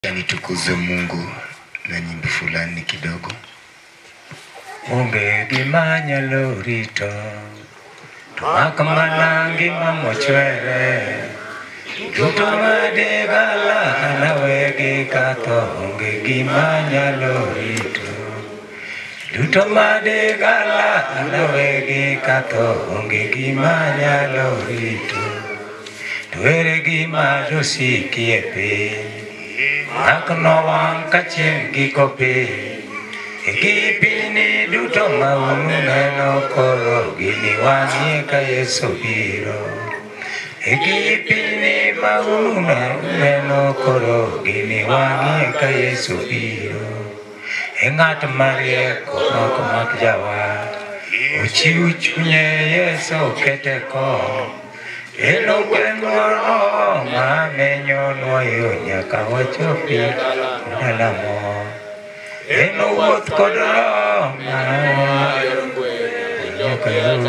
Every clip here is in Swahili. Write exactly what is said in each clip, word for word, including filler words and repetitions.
Nitukuze Mungu na nyimbo fulani kidogo. Unge gimanya lorito Tumakamana ngima mochwere Tutomade gala anawege kato Unge gimanya lorito Tutomade gala anawege kato Unge gimanya lorito Tuere gima dosiki epe Akno wang kachim gikope Gipini duto mauneno koro Gini wanyi ka Yesu biro Gipini mauneno koro Gini wanyi ka Yesu biro Engat marieko moko mak jawa Uchi uchunye Yesu keteko Eno gwengoro mamenyo noyo nyaka wachopi dalamo Eno wuoth kod roho nyaka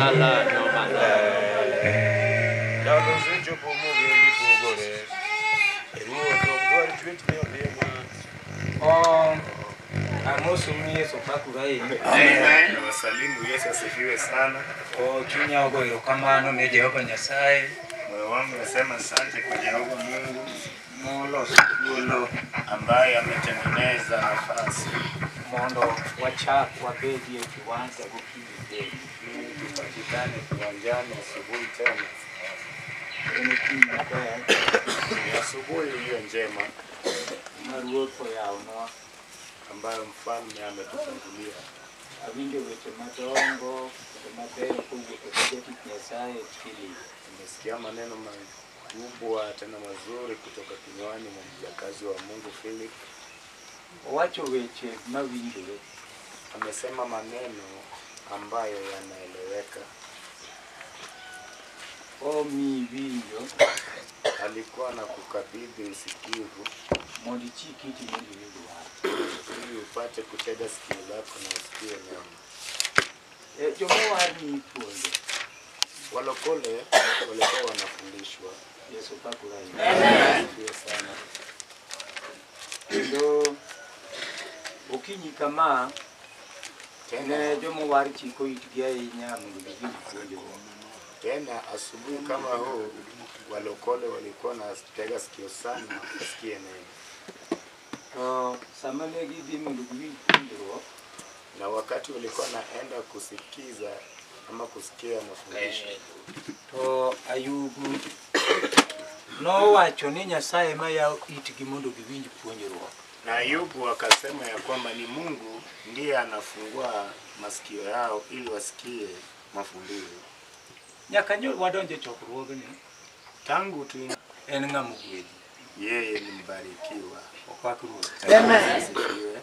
Amosumu Yesu pakurai. Amen. Wasalimu Yesu asifiwe sana. O chunya ogo erokamano ne Jehova Nyasaye. Moyo wangu nasema asante kwa Jehova Mungu Moloso thuolo ambaye ametengeneza nafasi mondo wachak wabedie kiwanja gokinyi tupatikane kiwanjani asubuhi tena. ene kiny maber Ni asubuhi iliyo njema ma Ruoth oyawonwa ambayo mfalme ametufungulia. awinjo weche madongo kendo mabeyo kowuok e jatich Nyasaye Philip. Nimesikia maneno makubwa tena mazuri kutoka kinywani mwa mjakazi wa Mungu Philip. Owacho weche mawinjore. Amesema maneno ambayo yanaeleweka. Omi winjo Alikuwa na kukabidhi usikivu mondo ichik iti mondo iwinj wach. ili upate kutega sikio lako na usikie neno. E, jomowar ni ipuonjo. Walokole walikuwa wanafundishwa. Yesu pakurai. Amen. Sana. Kendo okinyi kama tena jomowar chiko itgi ahinya mondo giwinj puonjo. Tena asubuhi kama huu walokole walikuwa na tega sikio sana wasikie neno. To sama ne gidhi mondo giwinj puonjruok, Na wakati walikuwa naenda kusikiza ama kusikia mafundisho, to Ayubu nowacho ni Nyasaye ma yawo itgi mondo giwinj puonjruok. na Ayubu akasema ya kwamba ni Mungu ndiye anafungua masikio yao ili wasikie mafundisho. Nyaka nyol wadonje chokruogni Tangu tu en ng'ama gwedhi. yeye ni mbarikiwa. Opak Ruoth. Amen. Asifiwe.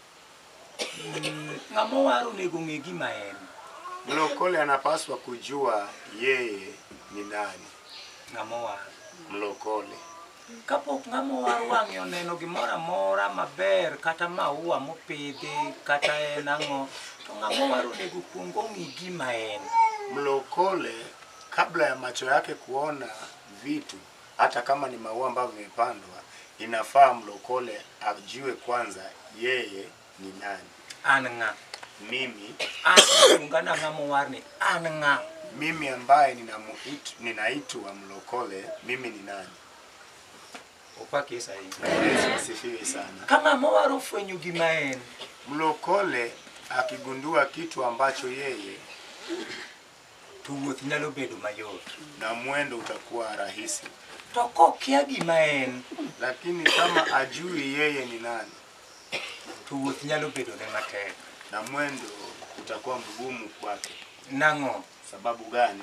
Ng'ama waro nego ng'e gima en. Mlokole anapaswa kujua yeye ni nani. Ng'ama waro. Mlokole Kapok ng'ama waro wang'e oneno gimoro amora maber kata maua mopidhi kata en ang'o, to ng'ama waro nego kuong ong'e gima en. Mlokole kabla ya macho yake kuona vitu, hata kama ni maua ambavyo vimepandwa, inafaa mlokole ajue kwanza yeye ni nani. An ng'a. Mimi Anaungana ng'ama war ni an ng'a. mimi ambaye ninamuitu ninaitwa mlokole, mimi ni nani? Opak Yesu ahinya. Yesu asifiwe sana. Kama mowar ofwenyo gima en, Mlokole akigundua kitu ambacho yeye, to wuoth nyalo bedo mayot. na mwendo utakuwa rahisi. To kokia gima en, Lakini kama ajui yeye ni nani, to wuoth nyalo bedo ne matek. na mwendo utakuwa mgumu kwake. Nang'o? Sababu gani?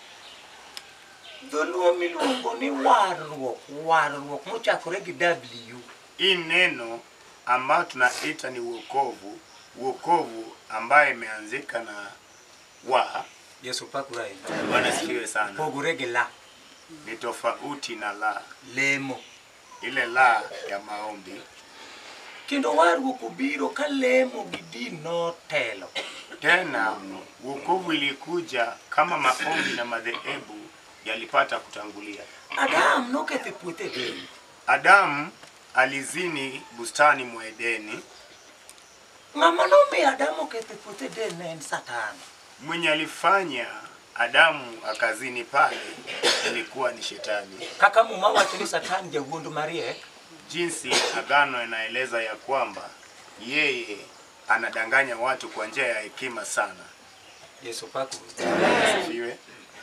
Dholuo miluongo ni warruok, warruok mochakore gi W. Hii neno ambayo tunaita ni wokovu, wokovu ambaye imeanzika na wa. Yesu pakurai. Bwana sifiwe sana. Pogore gi la. Ni tofauti na la. Lemo. Ile la ya maombi. Kendo warruok obiro ka lemo gi din notelo. Tena wokovu ilikuja kama maombi na madhehebu yalipata kutangulia. Adam noketho puothe Edeni. Adamu alizini bustani mwa Edeni. Ng'ama nomiyo Adamu ketho puothe Eden ne en Satan. Mwenye alifanya Adamu akazini pale ilikuwa ni Shetani. Kaka muma wacho ni Satan jawuondo mariek. Jinsi agano inaeleza ya kwamba yeye anadanganya watu kwa njia ya hekima sana. Yesu paku. Siwe.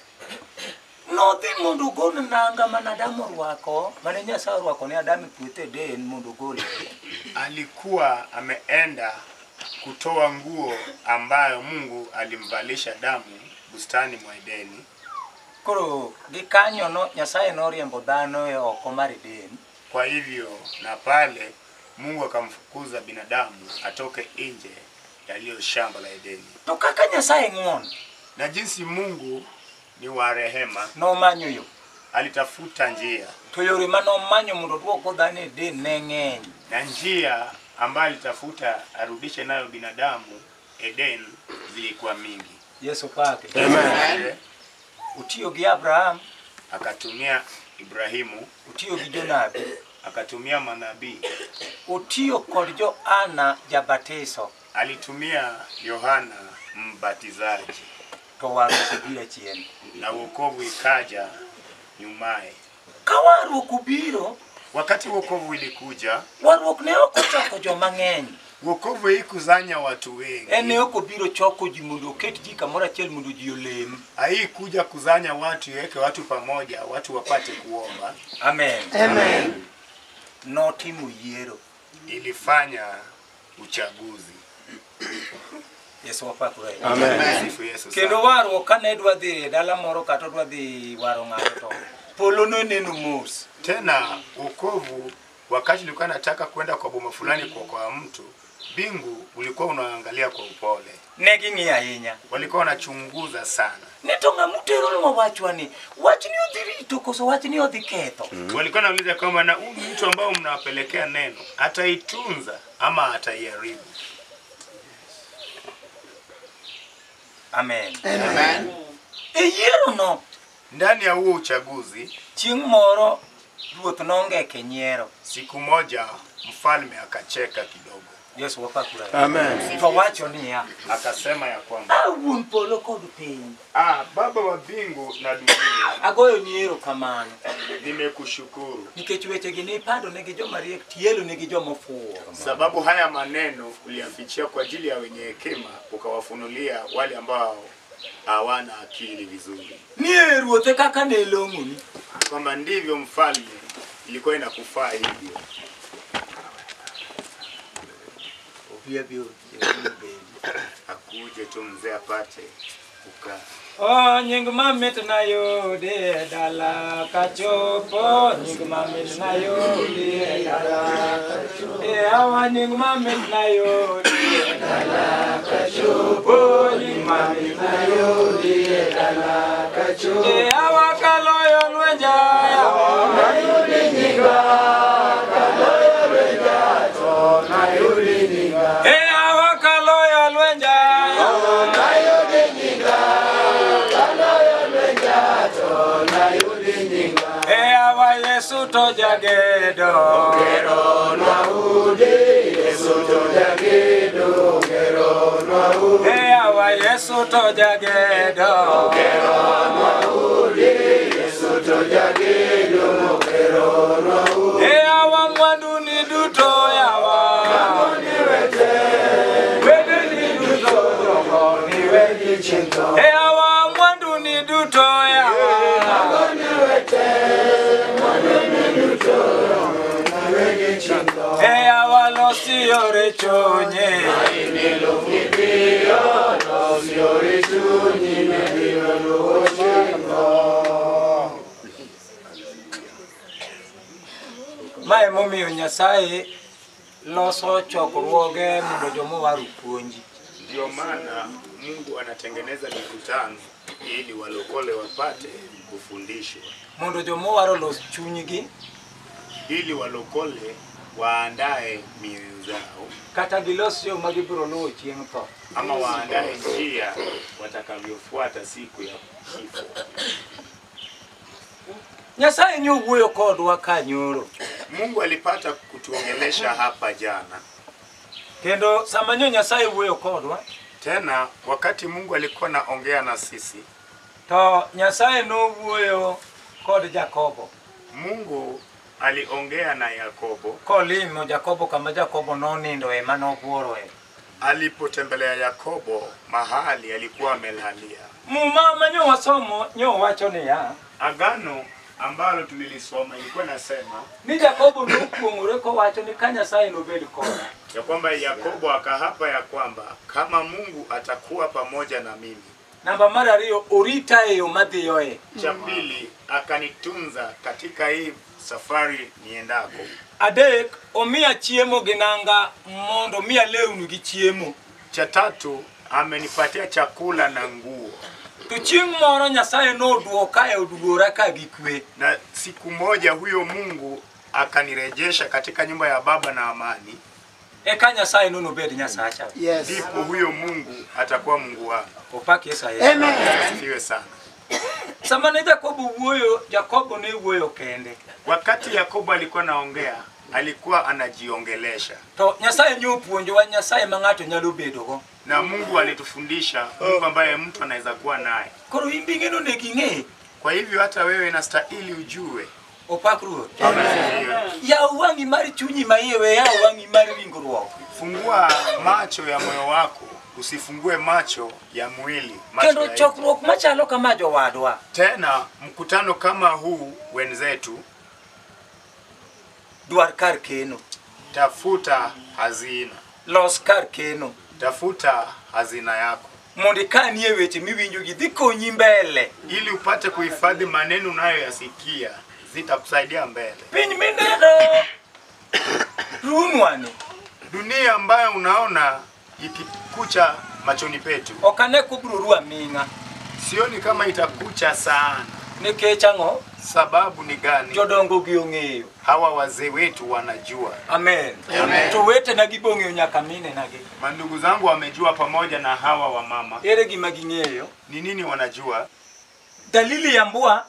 No thi mondo gol nanga mana Adamu rwako, mane Nyasaye rwako ne Adamu puothe Eden mondo gol. Alikuwa ameenda kutoa nguo ambayo Mungu alimvalisha Adamu bustani mwa Edeni. Koro gikanyo no Nyasaye no riembo dhano e oko mar Eden. Kwa hivyo na pale Mungu akamfukuza binadamu atoke nje ya lile shamba la Edeni. To kaka Nyasaye ng'won, Na jinsi Mungu ni wa rehema, no manyo yo. alitafuta njia. To yore mano manyo mondo duoko dhano e Eden ne ng'eny. Na njia ambayo alitafuta arudishe nayo binadamu Eden zilikuwa mingi. Yesu pake. Amen. Utiyo gi Abraham, Akatumia Ibrahimu, utiyo gi Jonabi, akatumia manabii, utiyo kod jo Ana jabatiso, alitumia Yohana Mbatizaji, to warruok obiro chien. na wokovu ikaja nyumaye. Ka warruok obiro, Wakati wokovu ilikuja, warruok ne ok ochoko joma ng'eny. wokovu haikuzanya watu wengi. En ne ok obiro choko ji mondo oket ji kamoro achiel mondo ji olem. Haikuja kuzanya watu, iweke watu pamoja, watu wapate kuomba. Amen. Amen. Notimo yiero. Ilifanya uchaguzi. Yesu wapakore. Amen. Sifu Yesu sana. Kendo warruok kane dwa dhi dala moro kata dwa dhi waro ng'ato to polo no neno mos. Tena wokovu wakati ulikuwa nataka kwenda kwa boma fulani kwa kwa mtu, bingu ulikuwa unaangalia kwa upole. Ne ging'iyo ahinya. Walikuwa wanachunguza sana. Ne to ng'amutero no wachwani. Wach ni odhi rito koso wach ni odhi ketho. Mm. Walikuwa nauliza kama na huyu mtu ambao mnawapelekea neno ataitunza ama ataiharibu. Amen. Amen. E yiero no Ndani ya huo uchaguzi, chieng' moro ruoth nongeke nyiero. siku moja mfalme akacheka kidogo. Yesu wapakore. Amen. To wacho niya, Akasema ya kwamba, awuon polo kod piny, ah, Baba wa bingu na dunia, agoyo ni erokamano nimekushukuru nikech wechegi nipando negi joma riek tielo negi joma ofuwo. sababu haya maneno uliyafichia kwa ajili ya wenye hekima, ukawafunulia wale ambao hawana akili vizuri. Nie ruothe kaka ne long'oni. Kwamba ndivyo mfalme ilikuwa inakufaa hivyo. Obia bio Akuje tu mzee apate kukaa. Oh, nying mamit na yode dala kachopo, nying mamit na yode dala kachopo. Eh, awa nying mamit na yode dala kachopo, nying mamit na yode dala kachopo. Eh, awa kaloyo lwenja, awa na yode nyinga, kaloyo lwenja, to na yode nyinga. Eh, awa kaloyo lwenja, awa na yode nyinga. Yesu to jagedo gero nwaudi Yesu to jagedo gero nwaudi e awa Yesu to jagedo gero nwaudi Yesu to jagedo gero nwaudi e awa mwandu ni duto yawa ni wete wete ni duto jogo ni wete chinto e awa mwandu ni duto yawa ni wete e awalo siore chonye ini lufibio no siore chonye mediro luochengo. Mae momiyo Nyasaye loso chokruoge mondo joma waru puonji. Ndio maana Mungu anatengeneza mikutano ili walokole wapate kufundishwa. Mondo joma waro los chunygi ili walokole waandae mioyo zao, kata gilos yo magibiro luwo chieng' tho, ama waandae njia watakavyofuata siku ya kifo. Nyasaye nyo wuoyo kodwa kanyoro Mungu alipata kutuongelesha hapa jana. Kendo samanyo Nyasaye wuoyo kodwa. Tena wakati Mungu alikuwa naongea na sisi, To Nyasaye no wuoyo kod Jakobo. Mungu aliongea na Yakobo. Kolimo Jakobo kama Jakobo no nindo ema no buoroe. Alipotembelea Yakobo mahali alikuwa amelalia. Muma manyo wasomo nyo wacho ni ya. Agano ambalo tulilisoma ilikuwa nasema Ni Jakobo no kuongore ko wacho ni ka Nyasaye no bed koda. ya kwamba Yakobo akahapa ya kwamba kama Mungu atakuwa pamoja na mimi. Namba mara rio orita eyo madhiyoe. Cha pili akanitunza katika hii safari niendako. Adek omia chiemo ginanga mondo mia lewnu gi chiemo. Cha tatu amenipatia chakula na nguo. To chieng' moro Nyasaye no duoka e odugora ka gikwe. Na siku moja huyo Mungu akanirejesha katika nyumba ya baba na amani. Eka Nyasaye no no bed Nyasacha. Yes. Ndipo huyo Mungu atakuwa Mungu wangu. Opaki Yesu. Amen. Asifiwe sana. Samane Jakobo wuoyo, Jakobo ne wuoyo kende. Wakati Yakobo alikuwa naongea, alikuwa anajiongelesha. To Nyasaye nyopuonjo wa Nyasaye mangato nyalo bedogo. Na Mungu alitufundisha Mungu ambaye mtu anaweza kuwa naye. Koro imbingeno ne ginge. Kwa hivyo hata wewe inastahili ujue. Opakru. Amen. Ya uwangi mari chunyi maiwe ya uwangi mari ringruok. Fungua macho ya moyo wako, usifungue macho ya mwili. Macho Kendo ya chokruok machalo kama jowadwa. tena mkutano kama huu wenzetu Dwar kar keno. tafuta hazina. Los kar keno. Tafuta hazina yako Mondi kanie weche miwinjo gi dhi konyi mbele. ili upate kuhifadhi maneno unayoyasikia, zitakusaidia mbele. Piny mineno runwani. Dunia ambayo unaona ikikucha machoni petu, Okane kubro ruwa minga. sioni kama itakucha sana. Nikech ang'o? Sababu ni gani? Jodongo gi ong'eyo. Hawa wazee wetu wanajua. Amen. Amen. To wete na gibong'eyo nyaka mine nagi. Mandugu zangu wamejua pamoja na hawa wa mama. Ere gima ging'eyo? Ni nini wanajua? Dalili ya mbua.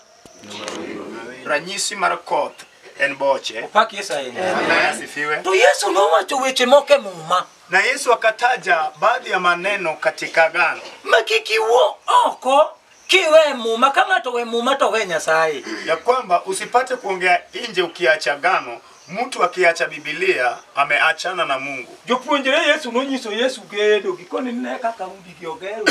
Ranyisi mar koth en boche. Opaki Yesu ahinya. Amen. Asifiwe. To Yesu nowacho weche moke muma. Na Yesu akataja baadhi ya maneno katika agano. Makiki wo oko kiwe muma kama to we muma to we Nyasaye. Ya kwamba usipate kuongea nje ukiacha agano. Mtu akiacha Biblia ameachana na Mungu. Jopuonjre Yesu nonyiso Yesu gedo gikoni ne kaka udi giogero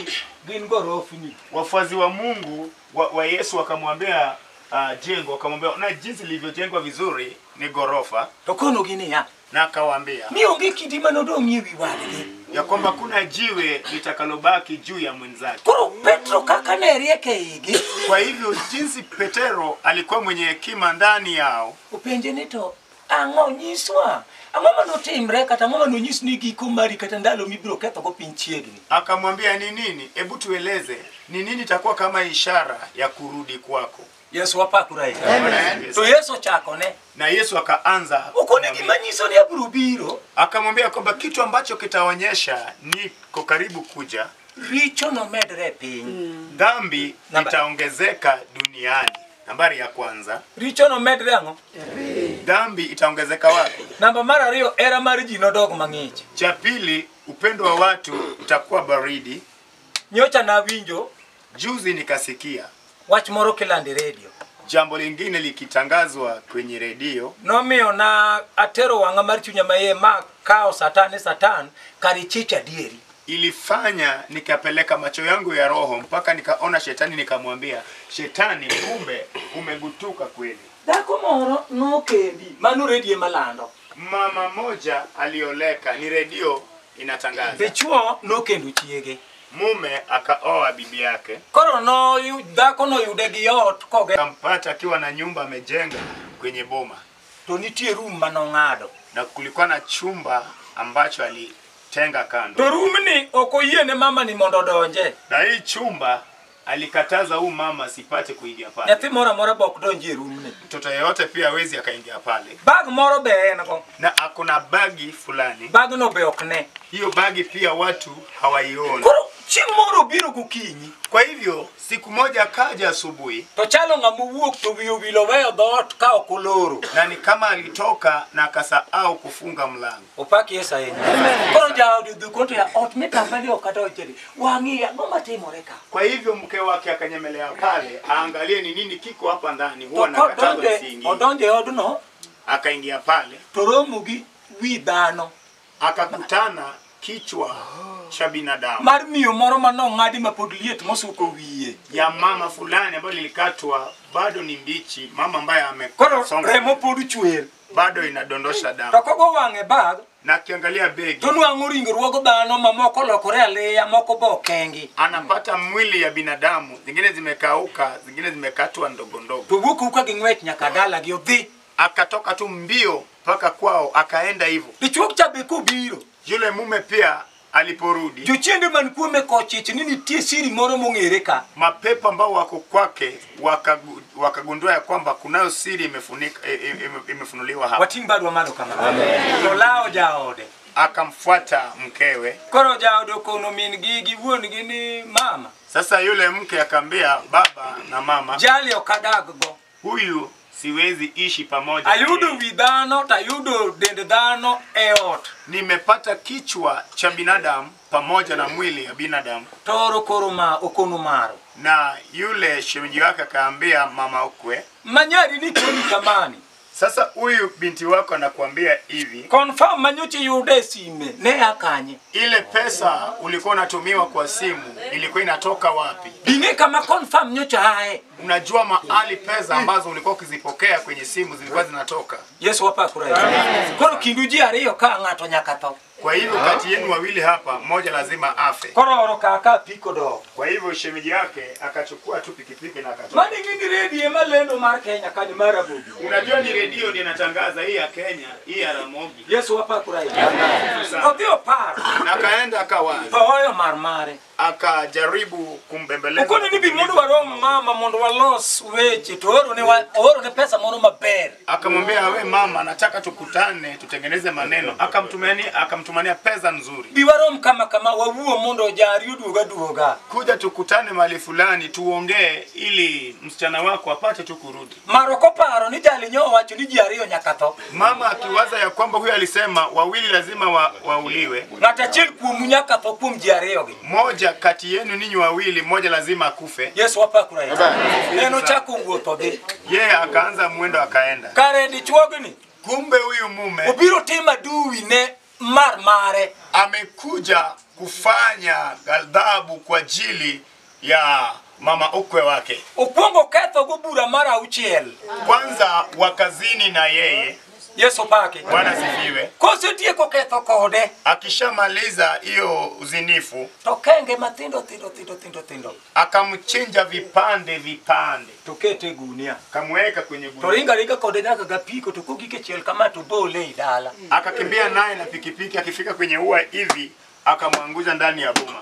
gin gorofni. Wafuazi wa Mungu wa, wa Yesu wakamwambia uh, jengo, wakamwambia na jinsi lilivyojengwa vizuri ni gorofa, To kono gini ya. na akawaambia Mi onge kidi manodong' ewi wadgi. ya kwamba kuna jiwe litakalobaki juu ya mwenzake. Koro Petro kaka ne rieke igi. Kwa hivyo jinsi Petero alikuwa mwenye hekima ndani yao, Upenje ni to ang'o nyiswa. Ang'o manotimre kata ang'o manonyis ni giko mari kata ndalo mibiro ketho go piny chiegni. akamwambia ni nini? Hebu tueleze ni nini itakuwa kama ishara ya kurudi kwako. Yesu wapakura. Amen. To Yesu chako ne. Na Yesu akaanza Ukoni gima nyiso ni abiro biro. akamwambia kwamba kitu ambacho kitaonyesha niko karibu kuja, Richo no medre piny. dhambi Namba- itaongezeka duniani. Nambari ya kwanza, Richo no medre ang'o? dhambi itaongezeka wapi? Namba mar ariyo era mar ji nodog mang'ich. Cha pili, upendo wa watu utakuwa baridi. Nyocha na winjo Juzi nikasikia wach moro kilande radio. jambo lingine likitangazwa kwenye redio, Nomiyo na atero wang'a mar chunya maye ma kao satani satan karichicha dieri. ilifanya nikapeleka macho yangu ya roho mpaka nikaona shetani, nikamwambia shetani, kumbe umegutuka kweli. Dhako moro nokendi mano radio malando. Mama moja alioleka, ni redio inatangaza. Dichuo nokendo chiege. Mume akaoa bibi yake, Koro no yu, dhako no yude gi ot koge. kampata akiwa na nyumba amejenga kwenye boma, To nitie room manong'ado. na kulikuwa na chumba ambacho alitenga kando. To room ni oko yiene mama ni mondo donje. Na hii chumba alikataza huu mama asipate kuingia pale. Nyathi moro amora bok donje room ni. Mtoto yeyote pia hawezi akaingia pale. Bag moro be en go. Na akona bagi fulani. Bag no be okne. Hiyo bagi pia watu hawaioni. Koro chimoro biro gokinyi. Kwa hivyo siku moja akaja asubuhi, To chalo ngamu wuok to wiyo wilo weyo dhoot ka okoloro. na ni kama alitoka na akasahau kufunga mlango. Opaki Yesu ahinya. Koro jaodi dhukonto ya ot mitambali okata ocheri. Wangi ngoma timore ka. Kwa hivyo mke wake akanyemelea pale aangalie ni nini kiko hapa ndani, huwa To nakataza kodonje singi. odonje odno Akaingia pale, to romo gi wi dhano akakutana kichwa cha binadamu mar miyo moro manong'adi mapod liet mosuko wiye. ya mama fulani ambayo lilikatwa bado ni mbichi, mama ambaye Koro amesonga remo pod chwer. bado inadondosha To damu. kogo wang'e bag Na akiangalia begi to nwang'o ringruogo dhano mamoko lokore aliya moko bo kengi. anapata mwili ya binadamu, zingine zimekauka, zingine zimekatwa ndogo ndogo. To wuok ka ging'wech nyaka dala gi odhi. Akatoka tu mbio mpaka kwao, akaenda hivyo. Dichuok cha be kobiro. Yule mume pia aliporudi, Jochiende man kuome kochich ni nitie siri moro mong'ere ka. mapepo ambao wako kwake wakagu- wakagundua ya kwamba kunayo siri imefunika e- e- imefunuliwa hapa. Wating badwa malo kama. Amen. To lao jaode. Akamfuata mkewe. Koro jaode okono min gi gi wuon gi ni mama. Sasa yule mke akaambia baba na mama, Jali okadag go. huyu siwezi ishi pamoja. Ayudo wi dhano to ayudo dend dhano e ot. Nimepata kichwa cha binadamu pamoja na mwili ya binadamu. Toro koro ma okono maro. Na yule shemeji wake akaambia mama ukwe, Manyari ni choni kamani. sasa huyu binti wako anakuambia hivi, Confirm manyochi yude sime ne akanye. ile pesa ulikuwa unatumiwa kwa simu ilikuwa inatoka wapi? Dine kama confirm nyocha hae. Unajua mahali pesa ambazo ulikuwa ukizipokea kwenye simu zilikuwa zinatoka. Yesu wapa kurai. Koro kinduji ariyo ka ng'ato nyaka tho. Kwa hivyo kati yenu wawili hapa, mmoja lazima afe. Koro oro kaka piko do. Kwa hivyo shemeji yake akachukua tu pikipiki na akatoka. Mani ngingi redio malendo mar Kenya kani marabu. Unajua ni redio ndiyo inatangaza hii ya Kenya, hii ya Ramogi. Yesu wapa kurai. Odio par. Na akaenda akawaza, Pahoyo marmare. akajaribu kumbembeleza. Ukoni ni bi mundu waro mama mundu walos weche to oro ne wa oro ne pesa mono maber. Akamwambia, we mama, nataka tukutane tutengeneze maneno. Akamtumania akamtumania pesa nzuri. Biwarom kama kama wawuo mondo jari uduoga duoga. Kuja tukutane mahali fulani tuongee ili msichana wako apate tu kurudi. Maroko paro ni jali nyo wacho ni jariyo nyakato. Mama akiwaza ya kwamba huyu alisema wawili lazima wa, wauliwe. Ngata chil kumu nyakato kum jariyo gi. Moja kati yenu ninyi wawili, moja lazima akufe. Yesu wapa kurai. Neno chako nguoto de. Yeye akaanza mwendo akaenda. Kare di chuogni. Kumbe huyu mume Obiro tema duwi ne mar mare. amekuja kufanya ghadhabu kwa ajili ya mama ukwe wake. Okwongo ketho go bura mara auchiel. Kwanza wakazini na yeye. Yesu pake. Bwana sifiwe. Kose tieko ketho kode. Akishamaliza hiyo uzinifu, To kenge matindo tindo tindo tindo tindo. akamchinja vipande vipande, Tokete gunia. akamweka kwenye To gunia, ringa ringa kode nyaka gapiko to kugike chiel kama to bole idala. akakimbia naye na pikipiki. Akifika kwenye ua hivi akamwangusha ndani ya boma.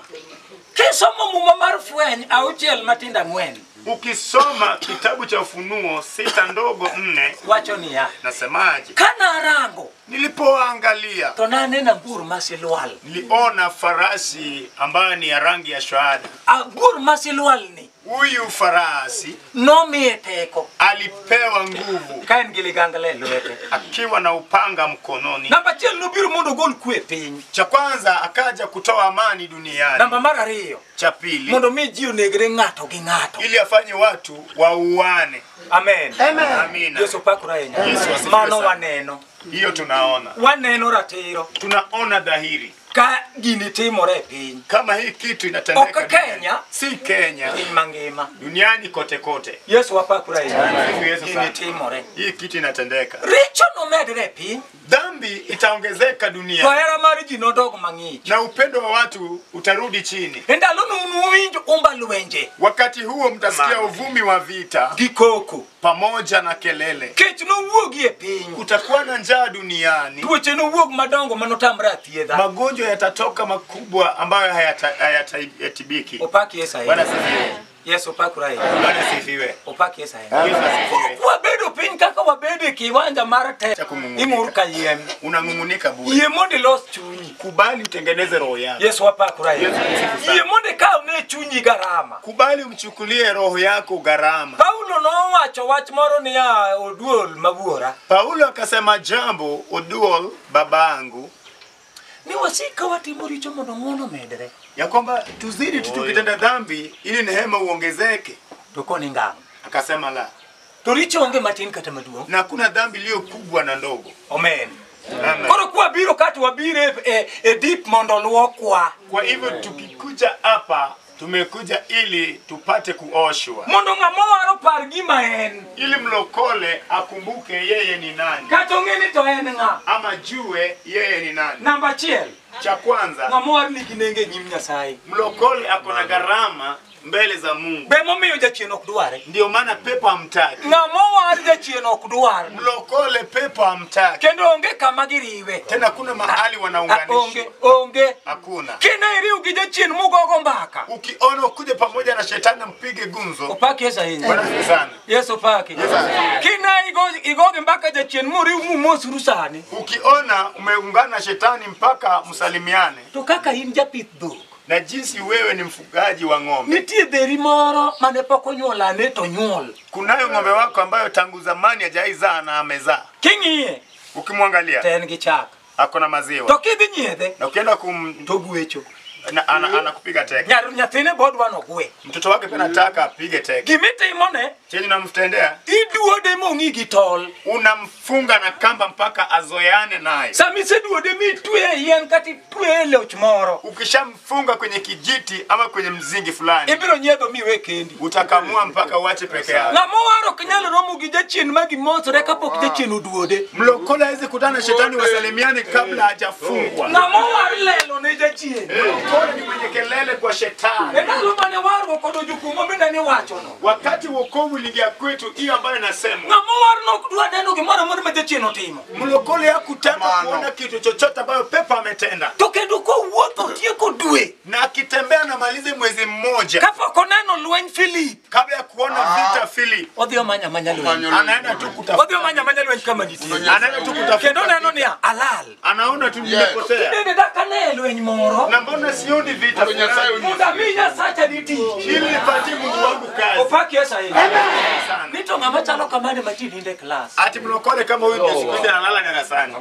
Kisomo muma mar fweny auchiel matinda ng'wen. Ukisoma kitabu cha Ufunuo sita ndogo nne, Wacho niya. nasemaje? Kana arango. Nilipoangalia To nanena mbur masilwal. niliona farasi ambayo ni ya rangi ya shahada. Abur masilwal ni. Huyu farasi Nomiye teko. alipewa nguvu Kaen giligangale lwete. akiwa na upanga mkononi. Namba chiel nobiro mondo gol kwe piny. Cha kwanza akaja kutoa amani duniani. Namba mar ariyo. Cha pili Mondo mi ji onegre ng'ato gi ng'ato. ili afanye watu wauane. Amen. Amen. Amina. Yesu pakura Yesu yenya. asifiwe Mano sana. waneno. Hiyo tunaona. Waneno ratiro. Tunaona dhahiri Ka gini timore piny. kama hii kitu inatendeka Ok duniani. Kenya. Si Kenya, Piny mangima. duniani kote kote. Yesu wapakura yenya. Yesu Gini sana. timore. Hii kitu inatendeka. Richo nomedre piny. Dhambi itaongezeka To duniani hera mar ji nodog mang'ich. na upendo wa watu utarudi chini. E ndalono unu uwinjo umba lwenje. Wakati huo mtasikia uvumi wa vita Gi koko. pamoja na kelele. Kech nowuogi e piny. Kutakuwa na njaa duniani. Tuoche nowuog madongo manotamre athiedha. Magonjwa yatatoka makubwa ambayo hayata- hayatibiki. Opaki Yesu Bwana ahinya. asifiwe. Yesu pakura. Bwana sifiwe. Opaki Yesu. Yesu asifiwe. Kwa bedo pin kaka wa bede kiwanja mara te. Imuruka yem. Unangungunika bure. Yemonde lost chunyi. Kubali utengeneze roho yako. Yesu wapakura. Yemonde ka une chunyi garama. Kubali umchukulie roho yako gharama. Paulo no wacho wach moro ni ya Oduol Mabuora. Paulo akasema jambo Oduol babangu ni wasika watimo richo mondo ngono medere. Ya kwamba tuzidi tu tukitenda dhambi ili neema uongezeke. Toko ni ngam. Akasema la. Toricho onge matin kata maduong. Na kuna dhambi iliyo kubwa na ndogo. Amen. Amen. Koro kwa biro kati wabire e, e deep mondo luokwa. Kwa hivyo tukikuja hapa tumekuja ili tupate kuoshwa. Mondo ngamoro par gima en. Ili mlokole akumbuke yeye ni nani. Kato ngeni to en nga. Ama jue yeye ni nani. Namba chiel. Cha kwanza. Ngamor ni kinenge nyim Nyasaye. Mlokole akona gharama mbele za Mungu. Be momiyo jachien ok dware. Ndio maana pepo hamtaki. Ngamowar jachien ok dware. Mlokole pepo hamtaki. Kendo onge kama giriwe. Tena kuna mahali wanaunganishwa. Onge, onge. Hakuna. Kina iriu gijachien mugogo mbaka. Ukiona ukuje pamoja na shetani mpige gunzo. Opaki Yesu hinya. Bwana sana. Yesu paki. Kina igo igoge mbaka jachien muri mumosuru sani. Ukiona umeungana na shetani mpaka msalimiane. To kaka in japith dhok. Na jinsi wewe ni mfugaji wa ng'ombe. Nitie dheri moro mane pok onyuolane to nyuol. Kunayo ng'ombe wako ambayo tangu zamani hajaizaa na amezaa. King'iye. Ukimwangalia. Ten gi chak. Akona maziwa. To kidhi nyiedhe. Na ukienda kum to gwecho. Na ana anakupiga teke. Nyaru nyathine bodwa no gwe. Mtoto wake pia nataka apige teke. Gimite imone. Chenye namtendea. Iduode mongi gitol. Unamfunga na kamba mpaka azoeane naye. Samise duode mitwe yen kati twe loch moro. Ukishamfunga kwenye kijiti ama kwenye mzingi fulani. Ibiro nyedo miwe kendi. Utakamua mpaka uache peke yake. Na mowaro kinyalo romo gi jachien magi mosore kapok jachien oduode. Mlokole hawezi kutana shetani wasalimiane kabla hajafungwa. Na mowaro lelo ne jachien. Mlokole ni mwenye kelele kwa shetani. Ekalo mane waro kodo jukumo benda ni wacho no. Wakati wokovu lingia kwetu hiyo ambayo nasema. Na mowaro no kudwa neno gimoro moro ma jachien otimo. Mlokole hakutaka kuona kitu chochote ambayo pepo ametenda. To kendo ko wuotho tieko dwe. Na akitembea na malize mwezi mmoja. Kapok oneno lweny Philip. Kabla ya kuona vita Philip. Odhio manya manya lweny. Anaenda tu kutafuta. Odhio manya manya lweny kama nitie. Anaenda tu kutafuta. Kendo neno ni alal. Anaona tu nimepotea. Nene daka ne lweny moro. Na mbona sioni vita? Muda minya sacha niti. Ili nipati Mungu wangu kazi. Opaki Yesu hivi. Nito ngama chalo kamane matini inde class. Ati mlokole kama huyu ndio siku hizi analala darasani.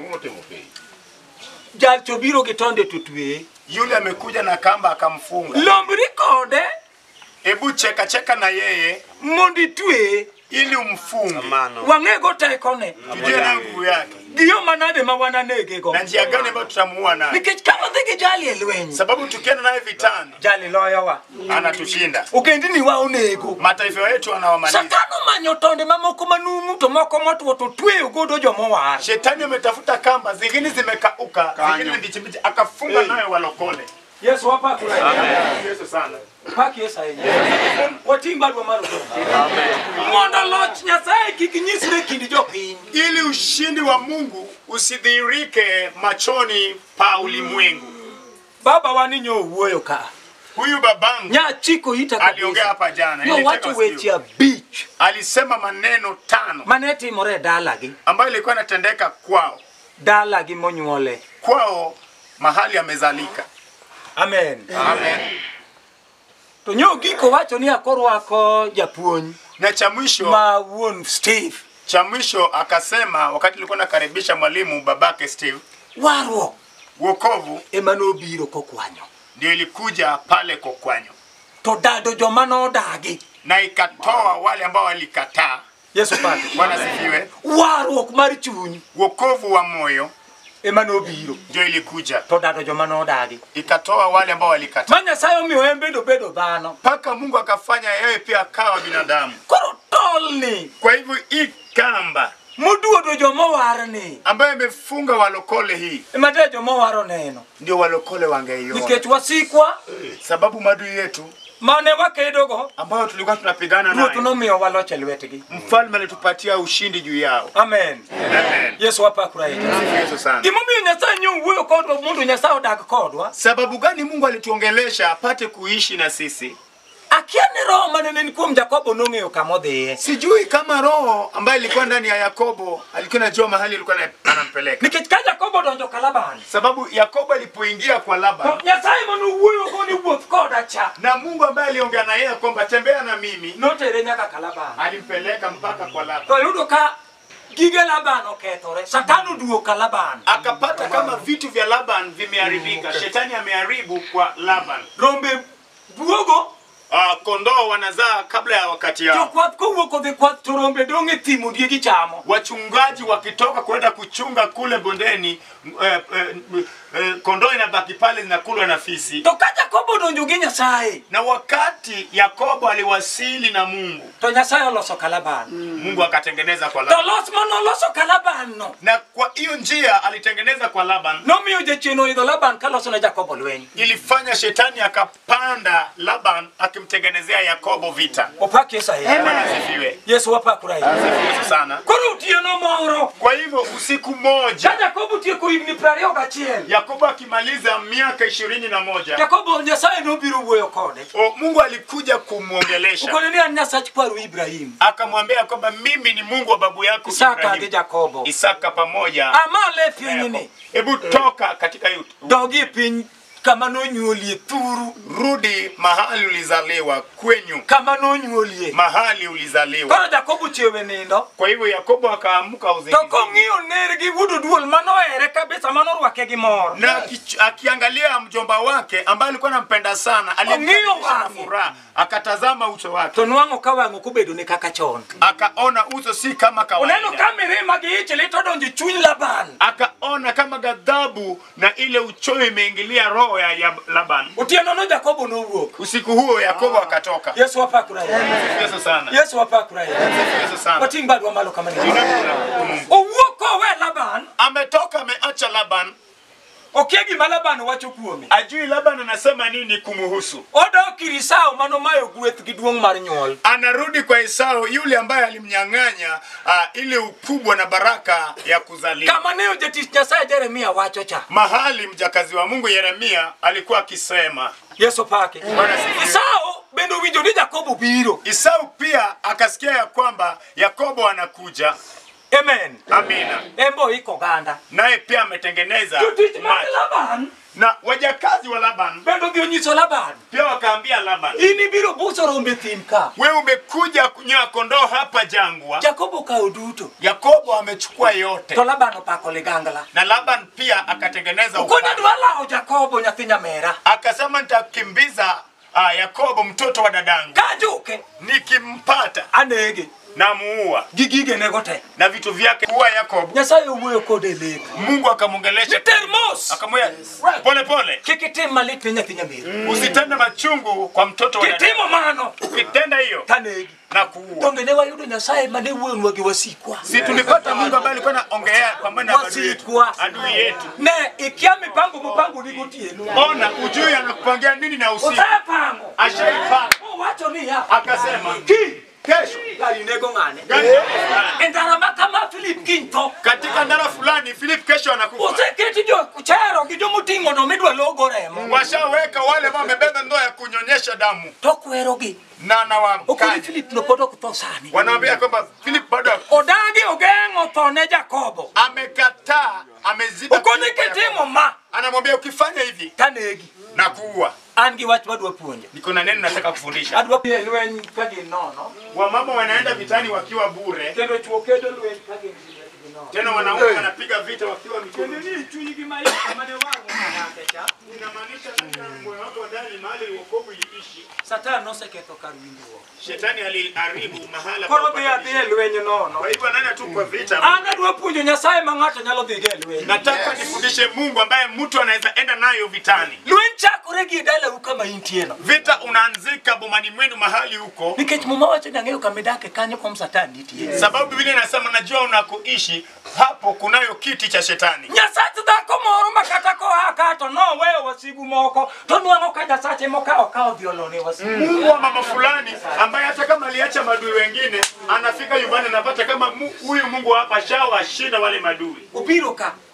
Jal chobiro gitonde tutwe. Yule amekuja na kamba akamfunga. Lombri kode. Ebu cheka cheka na yeye mondi twe ili umfunge. Wangego taikone. Tujue na nguvu yake. Dio manade mawana nege go. Na njia gani ambayo tutamuua naye? Nikech kama dhige jali elwenyi. Sababu tukienda naye vitani. Jali loyo wa. Anatushinda. Ugendini wa onego. Mataifa yetu anawamaliza. Satano manyo tonde mamoko manumu to moko moto to twe ugodo jomo wa. Shetani ametafuta kamba zingine zimekauka, zingine ndichi mbichi akafunga nayo walokole. Yesu hapa kula. Amen. Yesu sana. Paki Yesu hivi. Watimba dwa maro. Amen. Mondo loch Nyasaye kikinyisire kindi jopiny. Ili ushindi wa Mungu usidhihirike machoni pa ulimwengu. Baba waninyo uwoyo ka. Huyu babangu nya chiko ita kabisa. Aliongea hapa jana. Yo watu wechi ya beach. Alisema maneno tano. Maneti more dalagi. Ambayo ilikuwa inatendeka kwao. Dalagi monyuole. Kwao mahali amezalika. Amen. Amen. To nyo giko wacho ni akoro wako japuonj. Na cha mwisho ma won Steve. Cha mwisho akasema wakati nilikuwa nakaribisha mwalimu babake Steve. Waro. Wokovu emano biro kokwanyo. Ndio ilikuja pale kokwanyo. To dado jomano dagi. Na ikatoa wale ambao walikataa. Yesu pati. Bwana sifiwe. Waro kumari chunyi. Wokovu wa moyo emano biro. Ndio ilikuja. To dado jomano dagi. Ikatoa wale ambao walikataa. Manya sayo miwembe do bedo dhano. Paka Mungu akafanya yeye pia akawa binadamu. Koro tolni. Kwa hivyo hii kamba muduo do jomo warni ambaye imefunga walokole hii. Emate jomo waro neno. Ndio walokole wangeiona. Nikech wasikwa sababu madui yetu mane wakedogo ambao tulikuwa tunapigana naye. Tunomio waloche lwetigi. Mfalme alitupatia ushindi juu yao. Amen. Amen. Yesu hapa kurai. Yesu sana. Gimomio Nyasaye nyu uweyo kodwa mundu Nyasaye odak kodwa. Sababu gani Mungu alituongelesha apate kuishi na sisi? Akiani roho manene nikum Jakobo nong'eyo kama odhiye. Sijui kama roho ambaye ilikuwa ndani ya Yakobo alikuwa anajua mahali alikuwa anampeleka. Nikech ka Jakobo donjo ka Laban. Sababu Yakobo alipoingia kwa Laban, Nyasaye manu wuoyo go ni wuoth koda cha. na Mungu ambaye aliongea na yeye kwamba tembea na mimi, Notere nyaka ka Laban. alimpeleka mpaka kwa Laban. To yudo ka gige Laban okethore. Satan oduogo ka Laban. Akapata kama vitu vya Laban vimeharibika. Shetani ameharibu kwa Laban. Rombe duogo. Uh, kondoo wanazaa kabla ya wakati yao. Jokwath kowuok odhi kwath to rombe dong' e thim ondiegi chamo. Wachungaji wakitoka kwenda kuchunga kule bondeni, eh, eh, eh, kondoo inabaki pale zinakulwa na fisi. To ka Jakobo donjo gi Nyasaye, Na wakati Yakobo aliwasili na Mungu, to Nyasaye oloso ka Laban. Mungu akatengeneza kwa To Laban. los manoloso ka Laban no. Na kwa hiyo njia alitengeneza kwa Laban, Nomiyo jachien oidho Laban kaloso na Jakobo lweny. ilifanya shetani akapanda Laban akimtengenezea Yakobo vita. Opaki Yesu ahinya. Bwana asifiwe. Yesu wapakura ahinya. Asifiwe sana. Koro otieno moro. Kwa hivyo usiku moja, Ka Jakobo tieko higni prariyo gachiel. Yakobo akimaliza miaka ishirini na moja, Jakobo Nyasaye nobiro wuoyo kode. o, Mungu alikuja kumwongelesha. Ukone ni an Nyasach kwaru Ibrahim. Akamwambia kwamba mimi ni Mungu wa babu yako Isaka gi Ibrahim, Jakobo. Isaka pamoja. Amale pinyni. Hebu toka katika hiyo, Dogi piny kama nonyuolie thuru. rudi mahali ulizaliwa kwenyu, Kama nonyuolie. mahali ulizaliwa. Koro Jakobo chiewe nindo. Kwa hivyo Yakobo akaamka To uzingizi, kong'iyo ner gi wudo duol manohere kabisa manorwake gi mor. na aki- akiangalia mjomba wake ambaye alikuwa anampenda sana, aliyemkaribisha na wang'e. furaha, akatazama uso wake, To nwang'o ka wang'o kobedo ne kaka chon. akaona uso si kama Uneno kawaida. ka mirima gi ich lit odonjo e chuny Laban. Akaona kama ghadhabu na ile uchoyo imeingilia roho ya ya Laban. Otieno no Jakobo nowuok. Usiku huo Yakobo akatoka. Yesu wapakura ahinya. Yesu sana. Yesu wapakura ahinya. Yesu sana. Wating' badwa malo kama ni. Mungu. Owuok kowe Laban. Ametoka ameacha Laban. Okia gima Laban wacho kuome. Ajui Laban anasema nini kumuhusu. Odok ir Esau manomayo gweth gi duong' mar nyuol. Anarudi kwa Esau yule ambaye alimnyang'anya uh, ile ukubwa na baraka ya kuzaliwa. Kama ne jatich Nyasaye Jeremia wacho cha. Mahali mjakazi wa Mungu Yeremia alikuwa akisema. Yesu pake. Bwana asifiwe. Esau bendo winjo ni Jakobo biro. Esau pia akasikia ya kwamba Yakobo anakuja. Amen. Amina. Embo iko ganda. Naye pia ametengeneza Jotich mar umati. Laban Na wajakazi wa Laban bendo gi onyiso Laban. pia wakaambia Laban, Ini biro buso rombe thim ka. wewe umekuja kunyoa kondoo hapa jangwa. Jakobo kawo duto. Yakobo amechukua yote. To Laban opako ligangla. Na Laban pia akatengeneza Ukone upanga. dwala Jakobo nyathi nyamera. Akasema nitakimbiza uh, Yakobo mtoto wa dadangu. Kajuke Nikimpata anege namuua gigige nego te. na vitu vyake kuwa Yakobo. Nyasaye owuoyo kode lek. Mungu akamongelesha Termos. akamwambia pole pole, Kikitim malit ne nyathi nyamera. usitende machungu kwa mtoto wa dadangu. Kitimo mano. Ukitenda hiyo Tanegi. na kuua. Donge ne wayudo Nyasaye mane wuonwa gi wasikwa. Si tulipata Mungu ambaye alikuwa anaongea pambana na adui yetu. Wasikwa. Adui yetu. Ne ikia mipango mupango ni gotieno. Ona ujui anakupangia nini na usiku. Usapango. Ashaipanga. O wacho ni ya. Akasema Ki. kesho Gari nego ng'ane. Gari. Endara makama Philip Kinto. katika ndara fulani Philip kesho anakufa. Oseketi jo kuchero gi jomoting'o no midwa logo remo. Washaweka wale ambao wamebeba ndoo ya kunyonyesha damu To kwero gi. na na Okoni wamkanya. Philip no poto kutho sani. Wanaambia kwamba Philip bado Odagi ogeng'o tho ne Jakobo. amekataa, ameziba. Okoni kinywa ya kitimo Yakobo. ma. Anamwambia ukifanya hivi Tanegi. na kuua. An gi wach madwa puonjo. Niko na neno nataka kufundisha. Adwa pie lweny ka gin nono. Wamama wanaenda vitani wakiwa bure, Kendo chuo kedo lweny ka gin nono. tena wanaume wanapiga vita wakiwa Kendo mikononi. ni chuny gi maisha mane wang'o manake cha. Inamaanisha katika moyo wako ndani mahali wokovu iliishi, Satan noseketho kar winjruok. shetani aliharibu mahala Koro pa dhi adhi e lweny nono. Kwa hivyo nani tu kwa vita. An adwa puonjo Nyasaye ma ng'ato nyalo dhi e lweny. Nataka nifundishe Mungu ambaye mtu anaweza enda nayo vitani. Lweny chakore gi dala u kama intie no. Vita unaanzika bomani mwenu mahali huko. Nikech muma wacho ni ang'eyo kama idake kanyo kom Satan nitie. Sababu Biblia inasema najua unakoishi hapo kunayo kiti cha shetani. Nyasaye dhako moro makata ko aka to no wewe wasigu moko to nwang'o ka Nyasaye mokao ka odhi olone wasigu. Mungu wa mama fulani ambaye hata kama aliacha madui wengine anafika nyumbani anapata kama mu- huyu Mungu hapa shawa shinda wale madui. Ubiro ka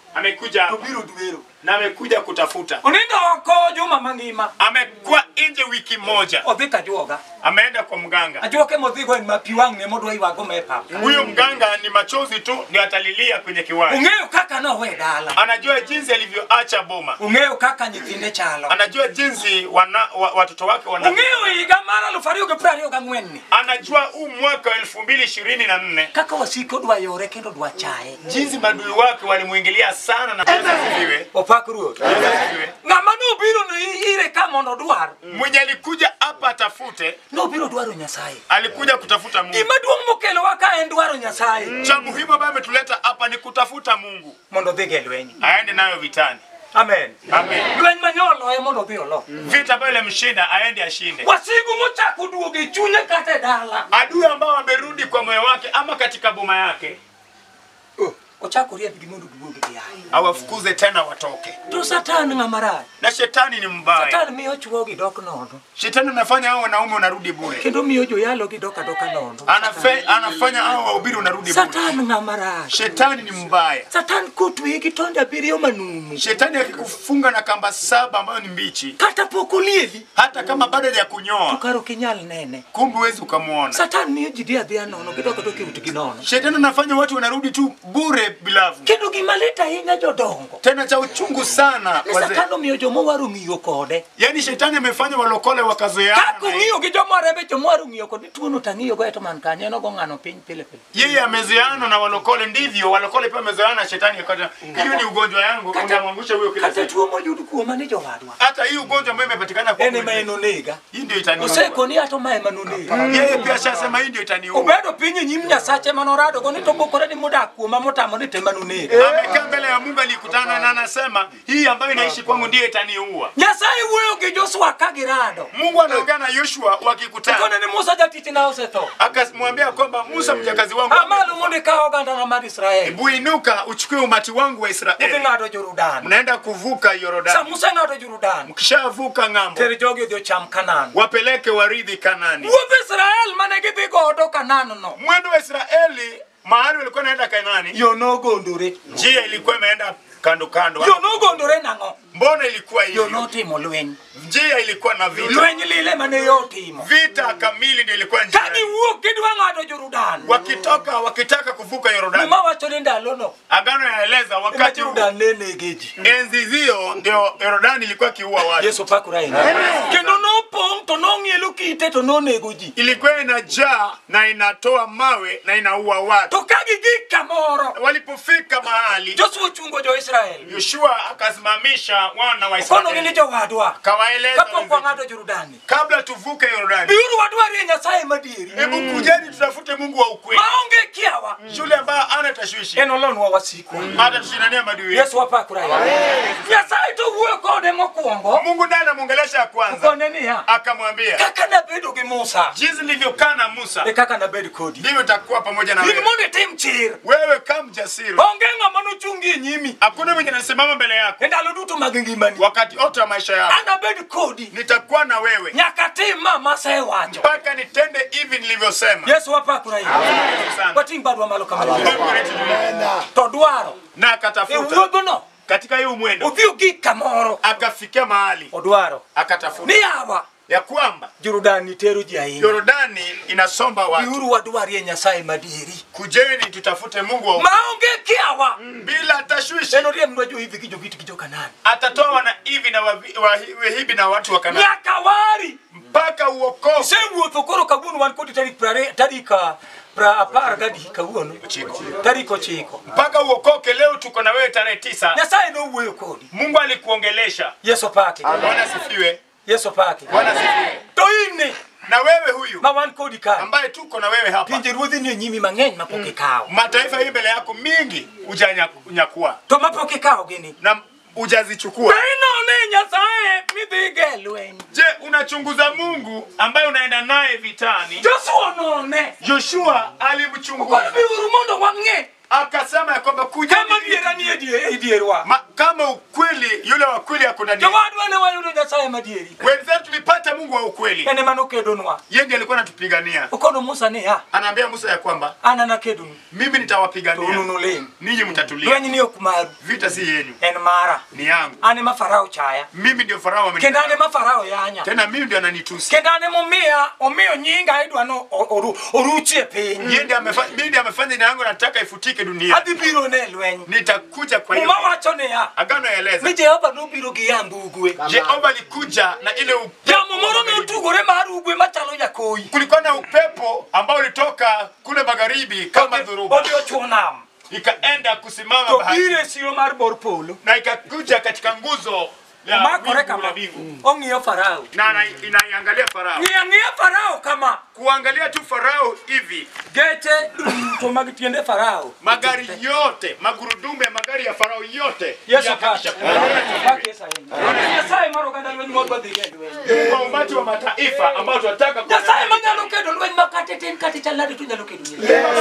amekuja hapa Tubiru duero. na amekuja kutafuta. Uninda wako juma mangima. Amekuwa nje wiki moja. Odhika juoga. Ameenda kwa mganga. Ajuoke modhigo ni mapiwang ne modwa iwago mepa. Huyu mganga ni machozi tu ndio atalilia kwenye kiwanja. Ungeo kaka no we dala. Anajua jinsi alivyoacha boma. Ungeo kaka nyithinde chalo. Anajua jinsi wana, wa, watoto wake wana. Ungeo iga mara lufario ke prario ga ngwenni. Anajua huu mwaka elfu mbili ishirini na nne Kaka wasiko dwa yore kendo dwa chae. jinsi madui wake walimuingilia sana na asifiwe. Opakruo. Asifiwe. Ngama no biro no ire kama ndo dwaro. Mwenye alikuja hapa atafute, No biro dwaro Nyasaye. alikuja kutafuta Mungu. Gima duong' mokelo waka en dwaro Nyasaye. Cha muhimu ambaye ametuleta hapa ni kutafuta Mungu. Mondo dhi ge lweny. Aende nayo vitani. Amen. Amen. Lweny manyolo e mondo dhi olo. Vita ambayo ilimshinda aende ashinde. Wasigu mochako duoge chunye kata dala. Adui ambao amerudi kwa moyo wake ama katika boma yake, Ochako rie bigi mondo duoge gi ai. awafukuze tena watoke. To Satan ng'amara. Na shetani ni mbaya. Satan miyo chuo gi dok nono. Shetani anafanya hao wanaume wanarudi bure. Kendo miyo joyalo gi doka doka nono. Anafe, anafanya hao wahubiri wanarudi bure. Satan ng'amara. Shetani ni mbaya. Satan kotwe gi tonde abiriyo manumu. Shetani akikufunga na kamba saba ambayo ni mbichi, Kata pokolieli. hata kama bado hajakunyoa, Tukaro kinyal nene. kumbe huwezi ukamuona. Satan miyo jidi adhia nono gi doka doka utigi nono. Shetani anafanya watu wanarudi tu bure bilavu. Kendo gima lit ahinya jodongo. Tena cha uchungu sana Ni wazee. Satan omiyo jomo waro ng'iyo kode. Yaani shetani amefanya walokole wakazoeana. Kako na yeye. ng'iyo gi jomo arebe jomo waro ng'iyo kode tuono tang'iyo go eto man kanye no go ng'ano piny pile pile. Yeye amezoeana na walokole, ndivyo walokole pia wamezoeana na shetani akata. Hiyo ni ugonjwa yangu, Kata- unamwangusha huyo kila Kata siku. tuo mojudu kuoma ni jowadwa. Hata hii ugonjwa ambayo imepatikana kwa Ene ma enonega. hii ndio itaniua. Oseko ni ato ma emanonega. Yeye pia shasema hii ndio itaniua. Obedo pinyi nyim Nyasache manorado go ni to bokore ni modak kuoma motamo ni temanonega. Amekaa mbele ya Mungu alikutana na anasema hii ambayo inaishi kwangu ndiyo itaniua. Nyasaye wuoyo gi Joshua ka girado. Mungu anaongea na Yoshua wakikutana. Kone ni Musa jatiti na osetho. Akamwambia kwamba Musa mjakazi wangu, Amalu monde ka oganda na mar Israel. hebu inuka uchukue umati wangu wa Udhi Israeli. ng'ado Jordan. Mnaenda kuvuka Sa Yordani. Musa ng'ado Jordan. Mkishavuka ng'ambo, Ter jogi odhi ocham Kanaan. wapeleke waridhi Kanani. Wuodh Israel mane gidhi godo Kanaan no. Mwendo wa Israeli mahali walikuwa naenda Kanani, Yo nogondore. njia ilikuwa imeenda kando kando. Yo nogondore nang'o? Mbona ilikuwa Yo hivyo? notimo lweny. Njia ilikuwa na vita. Lweny lile mane yo timo. Vita kamili ndio ilikuwa njia. Kagi wuok gidwa ng'ado Jordan. Wakitoka wakitaka kuvuka Yordani. Mama wacho ni ndalo no. Agano yanaeleza Ema wakati huu, Jordan nene geji. enzi hiyo ndio Yordani ilikuwa kiua watu. Yesu pakura ina. Kendo nopong to nong'ielo kite to nonego ji. Ilikuwa inajaa na inatoa mawe na inaua watu. To kagi gik kamoro. Walipofika mahali, Joshua chungo jo Israel. Yoshua akasimamisha wana wa Kono gini Israeli. jowadwa. Kawaeleza Kapok wenzetu, wang'ado Jordani. kabla tuvuke Yordani, Biuru wadwari Nyasaye madieri. hebu kujeni tutafute Mungu wa ukweli. Maonge kiawa. Shule ambayo ana tashwishi. En olonwa wasiku. Hata tushindania madui. Yesu wapakura ina. Nyasaye to wuoyo kode mokwongo. Mungu ndiye anamuongelesha ya kwanza. Kone niya. Akamwambia, Kaka nabedo gi Musa. jinsi nilivyokaa na Musa, E kaka nabed kodi. ndivyo takuwa pamoja na In wewe. mondo itim chir. Wewe kama mjasiri. Onge ng'ama nochungi e nyimi. Hakuna mwenye anasimama mbele yako E ndalo duto mag ngimani. wakati wote wa maisha yako. Anabed kodi. Nitakuwa na wewe Nyaka tim ma masewacho. mpaka nitende hivi nilivyosema. Yesu wapakura ina. Sana. Wating badwa malo kamalo. Na To dwaro. E akatafuta wuodhono. katika hiyo mwendo, Odhi gik kamoro. akafikia mahali Odwaro. akatafuta Ni yawa. ya kwamba Jordan tero ji ahinya. Yordani inasomba watu. Biuru wadwarie Nyasaye madieri. Kujeni tutafute Mungu wa Maonge kiawa. bila tashwishi. Eno rie mnwa jo hivi kijo vitu kijo Kanani. Atatoa wana hivi na wavi- wahi- wahibi na watu wa Kanaani Nyaka wari. mpaka uokoke. Sewuotho koro kawuono wan kodi tarik prare tarik ah, pra apar gadi kawuono. Ochiko. Tarik ochiko. Mpaka uokoke. Leo tuko na wewe tarehe tisa. Nyasaye no wuoyo kodi. Mungu alikuongelesha. Yesu pake. Bwana sifiwe. Yesu pake. Bwana sifiwe. To inni Na wewe huyu ma wan kodi ka. ambaye tuko na wewe hapa, Pinje ruodhi ni nyimi mang'eny mapoke kao. mataifa hii mbele yako mingi hujanyakua To mapoke kao gini. na hujazichukua. Ino ne Nyasaye midhige lweny. Je, unachunguza Mungu ambaye unaenda naye vitani? Joshua none. Joshua alimchunguza Kwa biuru mondo wang'e. akasema ya kwamba Kama kujeni diera ni edie edierwa. Ma, kama ukweli kweli, yule wa kweli akuna nini? Jawadu wane wayudo Nyasaye madieri. Wenzetu tulipata Mungu wa ukweli. Ene manokedonwa. Yeye ndiye alikuwa anatupigania. Ukono Musa ni ha. Anaambia Musa ya kwamba Ana na kedun. mimi nitawapigania. Tununule. Ninyi mtatulia. Lwenyi ni okumaru. Vita si yenu. En mara. Ni yangu. Ane mafarao chaya. Mimi ndio Farao ameni. Kenda ane mafarao yanya. Tena mimi ndio ananitusi. Kenda ane mumia, omio nyinga idwa no oru oruchie penyi. Yeye ndiye amefanya, mimi ndiye amefanya jina yangu nataka ifutike dunia. Adi biro ne lwenyi. Nitakuja kwa hiyo. Muma wacho ne ya. Agano yaeleza. Ni Jehova no biro gi yambugwe. Jehova alikuja na ile upepo. Ya momoro no tugore marugwe machalo ya koi. Kulikuwa na upepo ambao ulitoka kule magharibi kama dhuruba. Odio chonam. Ikaenda kusimama To bahari. bire siro mar bor polo. Na ikakuja katika nguzo ya Makore kama wingu. ongiyo farao. Na ana- inaiangalia Farao. Ngia ngia farao kama Kuangalia tu Farao hivi. gete to magitiende farao. Magari yote, magurudumu ya magari ya Farao yote. Yesu yakakisha. kasha. Nyasaye maro kada lwenyi modwa dhige lwenyi. Kwa umati wa mataifa ambao tunataka Nyasaye manyalo kedo lwenyi makate ten kati chaladi tu nyalo kedo.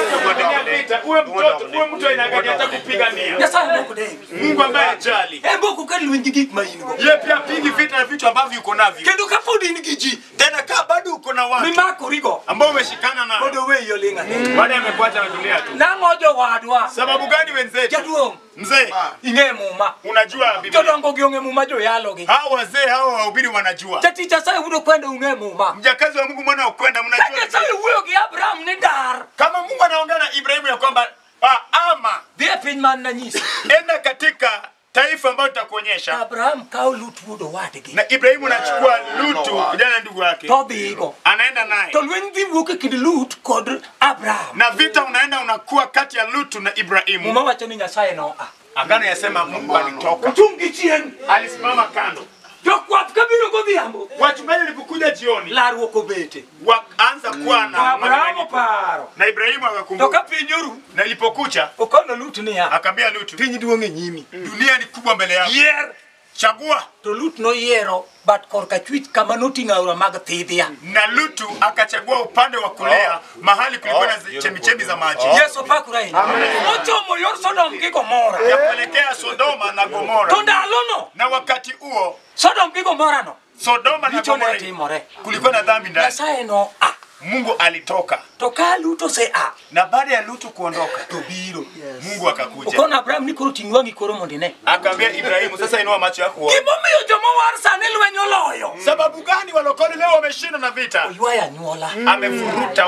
vita. Uwe mtoto, uwe mtu ainagalia hata kupigania. Nyasaye ndoko dei. Mungu ambaye ajali. Ebo kukali lwenyi gik maingo. Yeye pia pigi vita na vitu ambavyo uko navyo. Kendo kapodi ni giji. Tena kama bado uko na watu Mimako rigo. ambao umeshikana na Odo we yo linga. baada ya amekuacha ametulia tu. Nangojo wadwa. Sababu gani wenzetu? Jaduong. Mzee, Inge muma. unajua Biblia. Jodongo gionge muma jo yalo gi. Hao wazee hao wahubiri wanajua. Tati Nyasaye udo kwenda unge muma. Mjakazi wa Mungu mwana ukwenda mnajua. Nyasaye uyo gi Abraham ni dar. Kama Mungu anaongea na Ibrahimu ya kwamba ah, ama Bia pin man na nyisi. enda katika taifa ambalo tutakuonyesha. Abraham kao lutudo wadigi. Na Ibrahimu anachukua Lutu kijana ndugu yake. To bigo. Anaenda naye. To lwenyi dhi wuke kid Lut kod Abraham. Na vita unaenda unakuwa kati ya Lutu na Ibrahimu. Muma wacho ni Nyasaye no a. Agano yasema Mungu alitoka. Tungi chien. Alisimama kando. Jokwap kabiro godhiambo. Wachungaji walipokuja jioni, Laru okobete. wakaanza kuwa na Abraham paro. na Ibrahimu To akakumbuka. ka pinyoru. Na ilipokuja Okono Lut ni ya. akamwambia Lutu, Pinyi duonge nyimi. dunia ni kubwa mbele yako. Yer. Chagua. To Lut no yero bat korka chwich kama notinga ura mag thidhia. Na Lutu akachagua upande wa kulia mahali kulikuwa na chemichemi za maji. Yesu pakurai. Ochomo yor Sodom gi Gomora. Ya kuelekea Sodoma na Gomora. To ndalono. Na wakati huo Sodom gi Gomora no. Sodoma na Licho ne Gomora timore. kulikuwa na dhambi ndani. Nyasaye no a. Mungu alitoka. To ka Lut se a. Na baada ya Lutu kuondoka, To biro. Mungu akakuja. Okono Abraham ni koro tingwangi koro mondine. Akamwambia Ibrahimu, sasa inua macho yako uone. Gimomiyo jomo war sane lwenyi oloyo. Sababu gani walokole leo wameshinda na vita? Oywaya nyuola. Amefuruta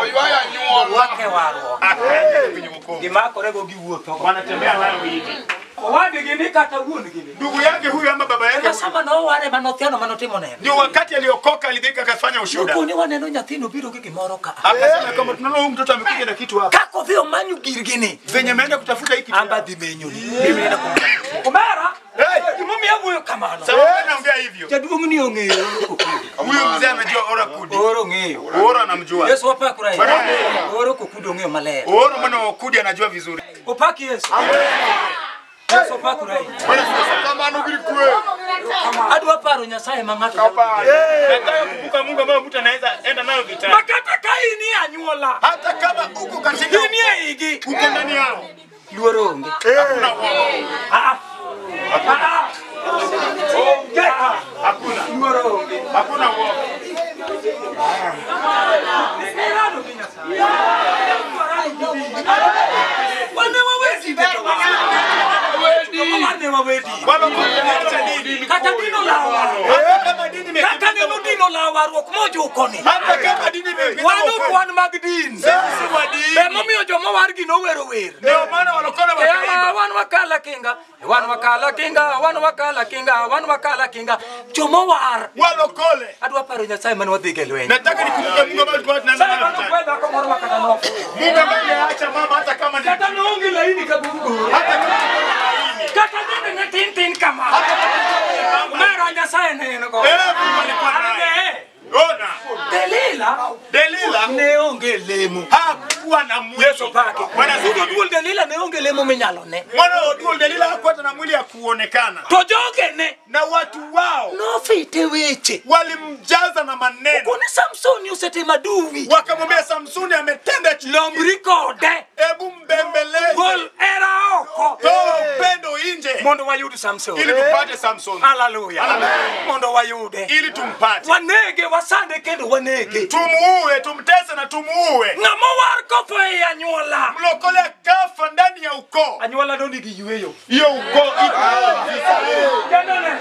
Wake warwo. akaenda kwenye wokovu. Gimakore go gi wuotho. Wanatembea nayo hivi. Owadgi ni kata wuon gi ni. Ndugu yake huyu ama baba yake Eka huyu, sama no ware manothiano manotimo neno. ndio wakati aliokoka alidhika akafanya ushuhuda. Nukuni waneno nyathino biro gi gimoro ka. Akasema kama tunaona huyu mtoto amekuja na kitu hapa. Kako dhio manyu girgini. Venye ameenda kutafuta hiki kitu. Amba dhi menyoni. Mimi naenda kumtafuta. Omera. Hey! Gimomi yabuyo kamano. Sababu anaongea hivyo. Jaduong ni ong'eyo kokudi. Huyu mzee anajua ora kudi. Oro ng'eyo. Ora anamjua. Yesu wapakura hiyo. Amen. Oro kokudo ong'eyo maler. Ora mwana wa kudi anajua vizuri. Opaki Yesu. Yesu wapakura hiyo. Kama nubiri kwe. Adwa paro Nyasaye ma ng'ato. Nataka kukumbuka Mungu ambaye mtu anaweza enda nayo vitani. Makata kai ni anyuola. Hata kama uko katika Ni e igi. uko ndani yao. Luoro onge. Hakuna uongo. Ah. Ah. Ah. Hakuna. Luoro onge. Hakuna uongo. Wane wawezi beto. Wane wawezi. Baba kuacha dini. Kata dino lawa. Hata kama dini imekuwa. Kata neno dino lawa ruok mojo ukoni. Hata kama dini imekuwa. Wano kwan mag din. Sisi wa dini. Be momiyo joma wargi no wero wer. Ndio maana walokole Ya wakaimba. wan wakala kinga. Wan wakala kinga. Wan wakala kinga. Wan wakala kinga. Joma war. Walokole. Adwa paro Nyasaye mane wadhi ge lweny. Nataka nikumbuke Mungu ambaye tulikuwa tunaenda Sasa nayo bado vitani. kwenda kwa moro makana nofu. Mungu ambaye acha mama hata kama ni Kata nongi laini kabugu. hata kama Kata nende na tin tin kama. Mera Nyasaye neno ko. eh Mungu alikuwa naye. Ane. Ona. Delila. Delila Ne onge lemo. hakuwa hakuwa na mwili. Yesu pake. Bwana Sudo duol Delila ne onge lemo menyalo ne. Mwana wa duol Delila hakuwa na mwili ya kuonekana. To joge ne Na watu wao no fite weche. Walimjaza na maneno. Kuna Samson usete maduvi. Wakamwambia Samsoni ametenda Lomri kode. Hebu mbembeleze. Gol era oko. Toa upendo nje. Mondo wayude Samson. Ili tupate Samson. Hallelujah. Amen. Mondo wayude. Ili tumpate. Wanege wasande kendo wanege. Tumuue, tumtese na tumuue. Ngamo war kopo e anyuola. Mlokole kafa ndani ya ukoo. Anyuola ndo nigi yueyo. Hiyo ukoo Tena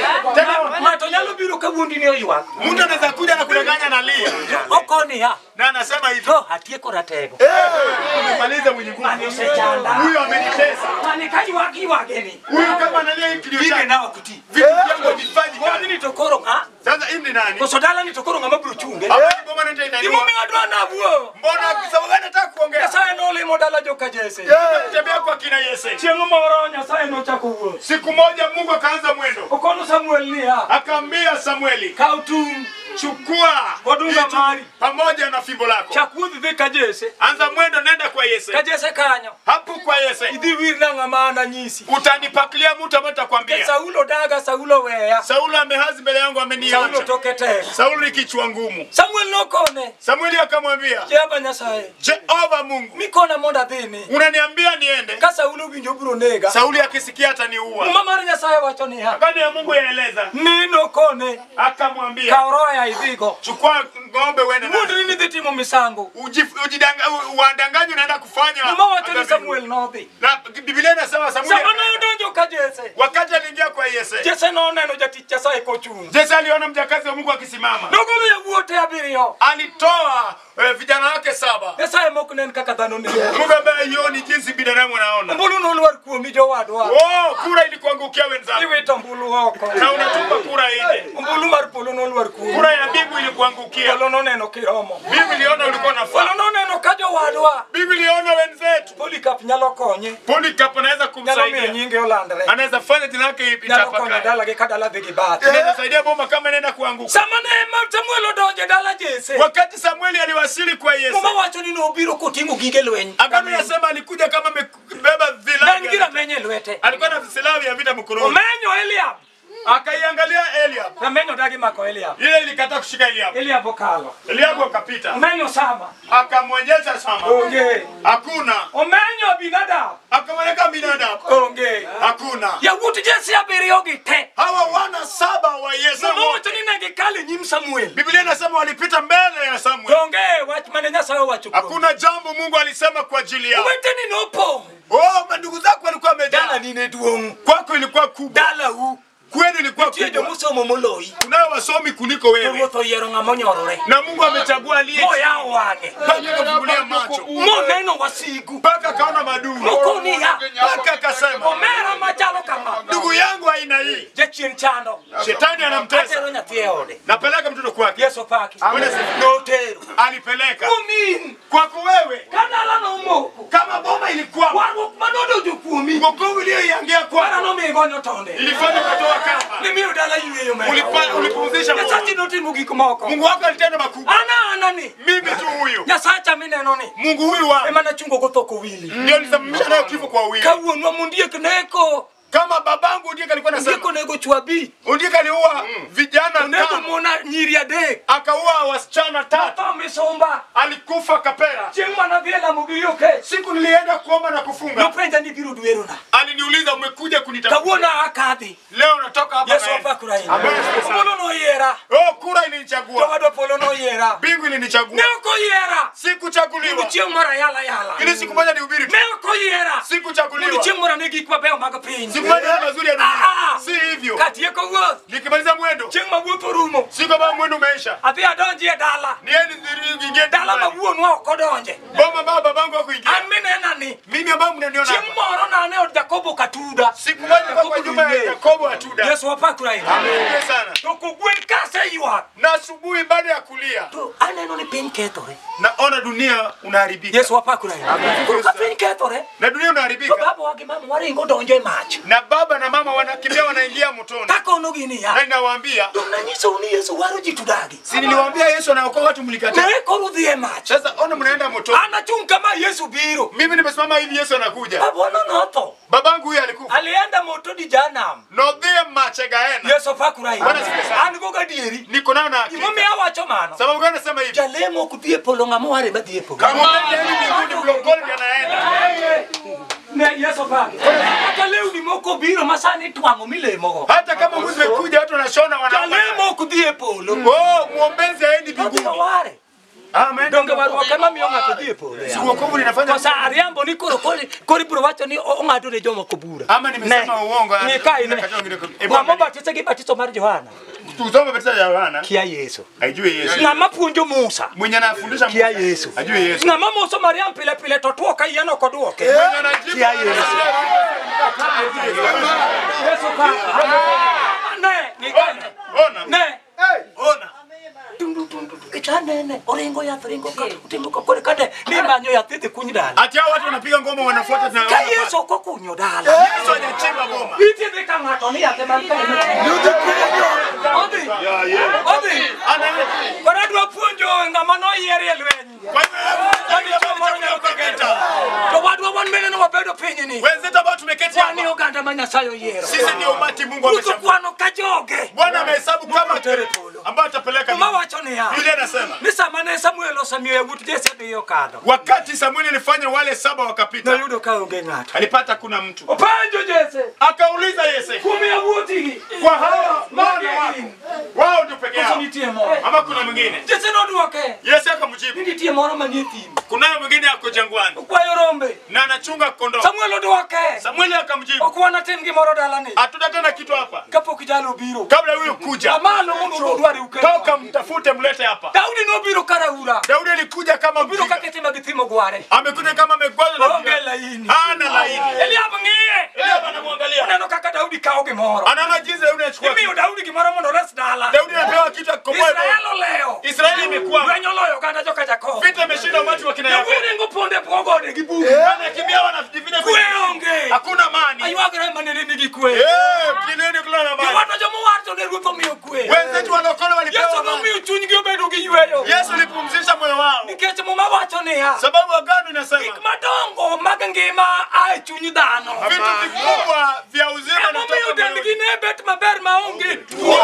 tena mato nyalo biro kabundi ni oywa. mtu anaweza kuja na kudanganya na lia. Okoni ha. Na anasema hivi. To hatieko ratego. Umemaliza mwenye nguvu. Mani usechanda. Huyo amenitesa. Mani kaji waki wageni. Huyu kama analia hiki kilio Vige chake. nao kuti. Vitu vyangu vifanyi Kwa kazi. nini tokoro nga? Sasa hii ni nani? Kosodala ni tokoro nga maburu chunge. Hapa ni boma nende Imo inainua. mingadwa na buo. Mbona sababu gani nataka kuongea? Nyasaye no le modala joka jese. Tembea kwa kina Yese. Chiengo moro Nyasaye no chako wuo. Siku moja Mungu akaanza mwendo. Okono Samuel ni ha. Akaambia Samueli, Kautum chukua Wadunga hicho mari. pamoja na fimbo lako. Chakuthi dhika jese. Anza mwendo, nenda kwa Yese. Kajese kanyo. Hapo kwa Yese. Idhi wirna ng'amana nyisi. Utanipakilia mtu ambaye atakwambia. Saulo daga Saulo weya. Saulo amehazi mbele yangu Saulo ameniacha. tokete. Saulo ni kichwa ngumu. Samuel nokone. Samueli akamwambia, Jehova Nyasaye. Jehova Mungu, Mikona monda dhini. unaniambia niende? Ka Saulo winjo bro nega. Sauli akisikia ataniua. Mama Nyasaye wacho ni ha. Kani ya Mungu yaeleza. Nino kone. Akamwambia, Kaoroya idhigo. chukua ng'ombe uende na. Mundu nini dhitimo misango. Ujidanga uandanganye unaenda kufanya. Mama wacho ni Samuel nothi. Na Biblia inasema Samueli. Samana donjo ka Jese. Wakati aliingia kwa Yese. Jese no neno jatich Nyasaye kochung. Jese aliona mjakazi wa Mungu akisimama. Nogolo ya wuote abirio. Alitoa eh, vijana wake saba. Nyasaye mokunen kaka dhano ni. Mungu ambaye yoni jinsi binadamu anaona. Mbulu no lwar kuomi jowadwa. Oh, kura ilikuangukia wenzako. Iwito mbulu oko. Na unatupa kura ile. Mbulu mar polo no lwar kuomi. Kura ya Mungu ilikuangukia. Polo no neno kiromo. Biblia iliona ulikuwa Polo nafaa. no neno ka jowadwa. Biblia iliona wenzetu. Polycarp nyalo konye. Polycarp anaweza Nyalo miyo kumsaidia. nyinge olandre. Anaweza fanya jina lake Nyalo konye itafakari. dala ge kadala dhigi bat. Anaweza saidia bomba kama inaenda kuanguka. Samane ma Samuel odonje dala Jese. Wakati Samueli aliwasili kwa Yese. Mama wacho ni no biro kotingo gige lweny. Agano yasema alikuja kama amebeba Nangira vilabu. menye lwete. Alikuwa na silaha ya vita mkononi. Omenyo Eliab. Akaiangalia Eliab. Na menyo dagi mako Eliab. Ile ilikataa kushika Eliab. Eliab okalo. Eliab akapita. Omenyo Sama. Akamwonyesha Sama. Onge. Hakuna. Omenyo Abinadab. Akamweleka binadamu. Onge. Hakuna. Ya wuti Jese abirio gite. Hawa wana saba wa Yese Mama wote. wacho ni negi kale nyim Samuel. Biblia inasema walipita mbele ya Samuel. Onge wach mane Nyasaye wacho. Hakuna jambo Mungu alisema kwa ajili yao. Wete ni nopo. Oh, mandugu zako walikuwa Dala wamejaa. nine duong. Kwako ilikuwa kubwa. Dala u. Kwenu ilikuwa Tie kubwa. jomusomo moloi. Kunao wasomi kuliko wewe. Ruotho yero ngamonyorore. Na Mungu amechagua aliye Moya wange. mpaka akafungulia macho. Mo neno wasigu. Mpaka akaona maduru. Mokoni ya. Mpaka akasema, Omera machalo kama. ndugu yangu aina hii. Jechien chando. Shetani anamtesa. Atero nyathi e ode. Napeleka mtoto kwake. Yesu paki. Amen. Notero. Alipeleka. Kumin. Kwako wewe. Kanala no moko. Kama boma ilikuwa. Waruk manodo jukumi. Wokovu iliyoiangia Para kwako. no migonyo tonde. Ilifanya kutoa kamba. Ni miyo dala yueyo meko. Ulipa- Ulipumzisha moyo. Nyasachi noti mugik moko. Mungu wako alitenda makubwa. Ana anani. Mimi tu huyu. Nyasacha mineno ni. Mungu huyu wangu. Emana chungo gothoko wili. Ndio nisamamisha nayo kifo kwa wili. Kawuonwa mundiek neko. Kama babangu ndiye alikuwa Ndiko anasema. nego chwabi. Ndiye aliua vijana Nego tano. mona nyiri adek. Akaua wasichana tatu. Tata misomba. Alikufa kapera. Chieng' manadhiela mugiyoke. Siku nilienda kuomba na kufunga. Nopenja ni biro dwerona. Aliniuliza umekuja kunitafuta. Kawuona akadhi. Leo natoka hapa. Yesu naenda. apakuraini. Amen. Polo no yiera. Oh, kura ilinichagua. Jowado polo no yiera. Bingu ilinichagua. Ne oko yiera. Sikuchaguliwa. Mundu chieng' moro yala yala. Ile siku moja nihubiri. Ne oko yiera. Mundu Sikuchaguliwa. chieng' moro ne gik mabeyo mag piny. Siku moja ni mazuri ya dunia. Ah, ah. Si hivyo. Katieko wuoth. Nikimaliza mwendo. Chieng' ma wuoth orumo. Siku ambayo mwendo umeisha. Adhi adonji e dala. Niende ingie Dala ma wuonwa ok odonje. Boma baba babangu hakuingia. An minena ni. Mimi ambao mnaniona Chieng' hapa. moro nane od Jakobo Katuda. Siku moja kwa kwa nyumba ya Yakobo Atuda. Yesu apakuraini. Amen sana. To kogwen kase yuak. Na asubuhi baada ya kulia. To aneno ni pin ketore. Naona dunia unaharibika. Yesu apakura. Kwa pin ketore. Na dunia unaharibika. To baba wake mama waringo donje mach. Na baba na mama wanakimbia wanaingia motoni. Tako nogini ya. Na ninawaambia, tunanyisa uni Yesu waro jitudagi. si niliwaambia Yesu anaokoa watu mlikataa. Na korudhie mach. Sasa ona mnaenda motoni. Anachunga kama Yesu biro. Mimi nimesimama hivi Yesu anakuja. Baba noto. Babangu huyu alikufa. Alienda motodi janam. No dhie machegaena. Yesu apakura. Bwana sikia sana. Ango gadieri. Niko nao na hakika. Imomi awacho mano. Sababu gani nasema hivi? Jalemo kudhie polo ngamo ware madhie polo. Kama ndio mbinguni mlokole anaenda. Ne Yesu apakura. Hata leo ni moko biro masani twango milemo. Hata kama mwizi mekuja watu wanashona wanaona. Jalemo kudhie polo. Oh, muombezi haendi mbinguni. Ware. Amen. Donge waru kama mionga kudhie polo. Si wokovu linafanya. Kwa saa ariambo ni koro koli kori bro wacho ni ongado ne jomo kubura. Ama nimesema uongo. Ni kai ne. Ngamo batizo gi batizo mar Yohana. Tusome batizo ya Yohana. Kia Yesu. Ajue Yesu. Ngama punjo Musa. Mwenye anafundisha Kia Yesu. Ajue Yesu. Ngama Musa Mariam pile pile to tuoka yano ko duoke. Mwenye anajibu. Kia Yesu. Yesu ka. Ne, ni kana. Ona. Ne. Ona. Tundu tundu. Kichane ne. Orengo ya tringo ka. Utimbo ko kore kade. Ni manyo ya tete kunyidala. Ati hao watu wanapiga ngoma wanafuata na Kia Yesu ko kunyo dala. Yesu hajachimba ngoma. Iti de kanga to ni ate man pe. Yudu kunyo. Odi. Ya ye. Odi. Ana. Kora dwa punjo ngama no yeri elwenyi. Kwa hivyo to wadwa wan mene no wabedo pinyi ni. wenzetu ambao tumeketi Kwani hapa. oganda manyasayo yero. Sisi ndio umati Mungu ameshakuwa. Kwano kajoge. Bwana amehesabu kama terepolo ambao atapeleka. Kuma wacho ni ya. Biblia inasema. Ni samane Samuel osamio wutu Jesse biyo kado. Wakati Samueli alifanya wale saba wakapita. Na yudo ka onge ngato. Alipata kuna mtu. Opanjo Jesse. Akauliza Yese. Kumi ya wuti. Kwa hawa wana wako. Wao ndio peke yao. Nitie moro. Ama kuna mwingine? Jesse no duoke. Yese akamjibu. Nitie moro manyeti. Kuna mwingine ako jangwani. Kwa yorombe. Na anachunga kondoo. Samuel duoke. Samueli akamjibu. Okwana tengi moro dalani. Hatuna tena kitu hapa. Kapo kijalo biro. Kabla huyo kuja. Amalo mundu ndwari ukenda. Toka mtafute mlete hapa. Daudi no biro karaura. Daudi alikuja kama Biro mjinga. kaketi magitimo gware. Amekuja kama amegwaza na Onge laini. ana laini. Eliab ngiye. Eliab anamwangalia. Unaona kaka Daudi kaoge moro. Anaona jinsi Daudi anachukua. Mimi Daudi kimoro mondo res dala. Daudi anapewa kitu akomoe. Israeli leo. Israeli imekuwa. Wenyo loyo kanda joka Jacob. Vita imeshinda watu wa kina Ya Yakobo. wini nguponde pogode gibugu. Anakimbia wanafitina Kwe onge. hakuna amani. Aywagira manene nigi kwe. Eh, kileni kula na amani. Wana jomo warto ne ruto miyo kwe. Wenzetu walokole walipewa Yesu no amani. miyo chunyi gi obedo gi yweyo. Yesu alipumzisha moyo wao. Nikech muma wacho ne ya. Sababu agano inasema Gik madongo mag ngima ai chunyi dhano. vitu vikubwa vya uzima na Emomiyo dendgi ne bet maber maonge tuo.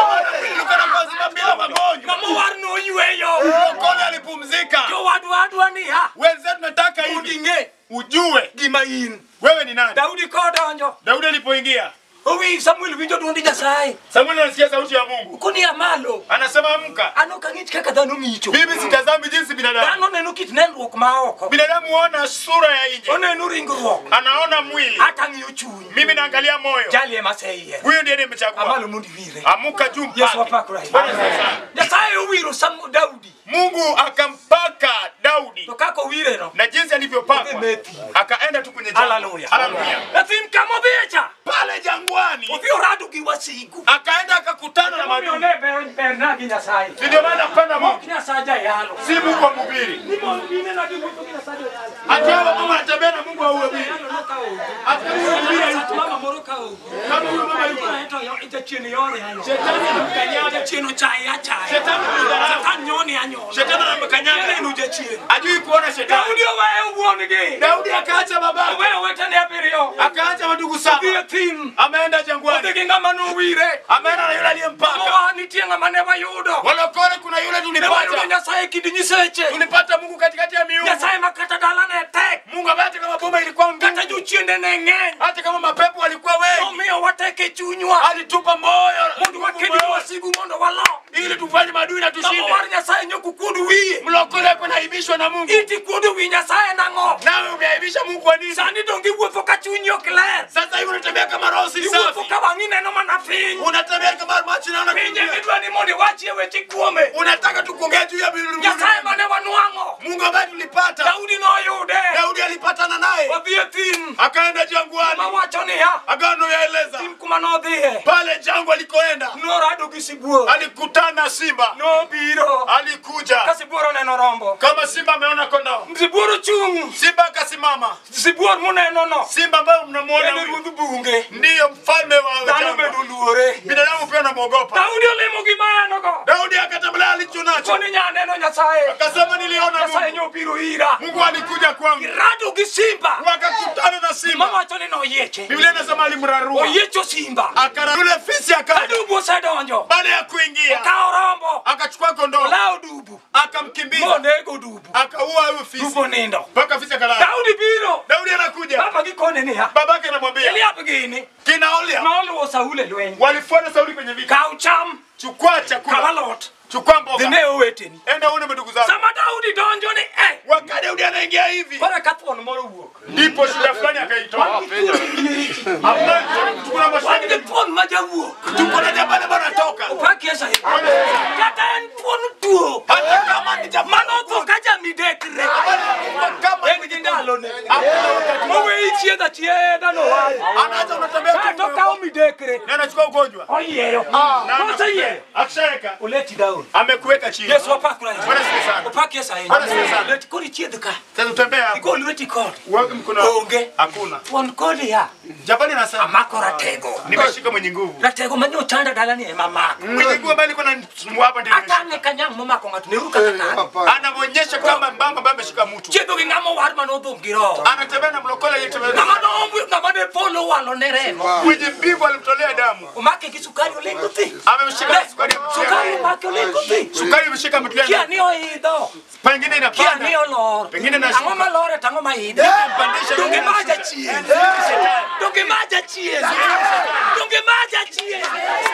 tukana bila magonjwa. Ngamo war no yweyo. Lokole alipumzika. Jo wadwa adwa ni ha. Wenzetu nataka hivi. Udinge Ujue gima in. wewe ni nani. Daudi kodonjo. Daudi alipoingia, Owi Samuel winjo duondi Nyasaye. Samueli anasikia sauti ya Mungu. Kuni amalo. Anasema amka. Ano kang'ich kaka dhano micho. Mimi sitazami jinsi binadamu. Dhano neno kit nenruok ma oko. Binadamu huona sura ya nje. Oneno ringruok. Anaona mwili. Hata ng'iyo chuny. Mimi naangalia moyo. Jali ema seiye. Huyo ndiye nimechagua. Amalo mundi vire. Amuka juu mpake. Yesu apakura. Nyasaye owiro Samu Daudi. Mungu akampaka Daudi. To kako wire no. Na jinsi alivyopakwa. Akaenda tu kwenye jangwa. Hallelujah. Hallelujah. Latim kamo dhicha. Pale jangwani. Odhi orado gi wasigu. Akaenda akakutana na Mami maadui. one ber ber na gi Nyasaye. Ndio maana napenda Mungu. Mok Nyasaye yalo. Si Mungu amhubiri. Ni mon dine na gi wuotho gi Nyasaye yalo. Hata hapo mama anatembea na Mungu auhubiri. Yalo no ka ogo. Hata huyo mhubiri yuko. Mama moro ka ogo. Kama huyo mama yuko. Ito yo ita chini yore hayo. Shetani anamkanyaga. Chino chai ya chai. Shetani anamdharau. Shetani nyoni ya nyoni. Shetani anamkanyaga. Inu je chini. Ajui kuona shetani. Daudi oweyo wuon gi. Daudi akaacha babake. Oweyo wetene abiriyo. Akaacha madugu saba. Odhi thim. Ameenda Odhi jangwani. gi ng'ama nowire. Ameenda na yule aliyempaka. Owa nitie ng'ama ne wayudo. Walokole kuna yule Ne wayudo tulipata. Nyasaye kidi nyiseche. Tulipata Mungu katikati ya miungu. Nyasaye makata dala ne tek. Mungu ambaye hata kama boma ilikuwa ngumu. Kata jochiende ne ng'eny. Hata kama mapepo walikuwa wengi. Omiyo wateke chunywa. Alitupa moyo. Mondo wakedi wasigu mondo walo. Ili tufanye maadui na tushinde. Ng'ama war Nyasaye nyoku kukundu wiye. Mlokole kuna ibishwa na Mungu. Iti kundu winya sae nango. Nawe umeaibisha Mungu kwa nini? Sani dongi uwepo kachunyo kler. Sasa hivi unatembea kama roho si safi. Uwepo kawangine no manafini. Unatembea kama machi na una Minye midwa ni moni wachi ewe chikuome. Unataka tukuongea juu ya bibi. Ya sae mane wanuango. Mungu ambaye tulipata. Daudi no yude. Daudi alipatana naye. Wabie tin. Akaenda jangwani. Mawachoni ya. Agano yaeleza. Tim kumano dhihe. Pale jangwa alikoenda. Norado kisibuo. Alikutana simba. No biro. Alikuja. Kasiburo neno rombo. Kama simba ameona kondoo. Msiburo chung. Simba akasimama. Siburo muneno no. Simba ambaye mnamuona Ene rudhu bunge. ndiyo mfalme wa Dano jangwa. bedu luore. Binadamu pia anamuogopa. Daudi olemo gimano go. Daudi akatembelea alichonacho. Koni nyaneno nyasaye. Akasema niliona Nyasaye Mungu. nyobiro ira. Mungu alikuja kwangu. Kirado kisimba. Wakakutana na simba. Mama choni no yeche. Biblia inasema alimrarua. Oyecho simba. Akara yule fisi akaja. Kadubu sadonjo. Baada ya kuingia Kaorombo. akachukua kondoo. Lao dubu. Akamkimbiza. Monego dubu. Akaua huyo fisi. Dubu nindo. Mpaka fisi akalala. Daudi biro. Daudi anakuja. Baba gikone ni ha. Babake anamwambia. Eli hapa gini. Kinaolia. Maolo wa Saule lwenye. Walifuata Sauli kwenye vita. Kaucham. Chukua chakula. Kavalot. Chukua mboga. Dhineo weteni. Enda uone ndugu zako. Sama Daudi donjo ni eh. Wakati Daudi anaingia hivi. Kora katwon moro wuok. Ndipo shida fulani akaitoa. Hamna tukuna Wani mashaka. pon maja wuok. Tuko na jabale bwana toka. Upaki esa hivi. Kata en pon tuo. Hata kama ni jabale. Manoto kaja midekre. Kama Engi jindalo ne. hakuna wakati. Mwe ichieda chieda no wali. Anaanza unatembea Kato kao midekre. na anachukua ugonjwa. Oyeyo. Kosa ye. Akishaweka Uleti Daudi. amekuweka chini. Yesu wapaki na Bwana siku sana. upaki esa hivi. Bwana siku sana. Leti kuri chiedka. Sasa utembea. Iko uleti kodi. Uweke mkono. Onge. Hakuna. Pon kodi ya. Jabali anasema Amako ratego. nimeshika mwenye nguvu. Ratego manyo chanda dalani ema mako. Mwenye nguvu ambaye alikuwa anasumbua hapa ndio. Atane kanyang momako ngatu neruka kakani. Anaonyesha kama mbamba ambaye ameshika mtu. Chedo ki ngamo war manodo ngiro. Anatembea na mlokole yetembea. Ngama no ombu ngama ne polo walo neremo. Mwenye mbivu alimtolea damu. Umake kisukari olenguti. Amemshika sukari. Sukari umake olenguti. Sukari imeshika mtu Kia yeye. ni oido. Pengine Kia inapanda. ni olor. Pengine na Ango malore tango maido. Pandisha. Tunge maja chie. Tunge maja chie. Tunge maja chie.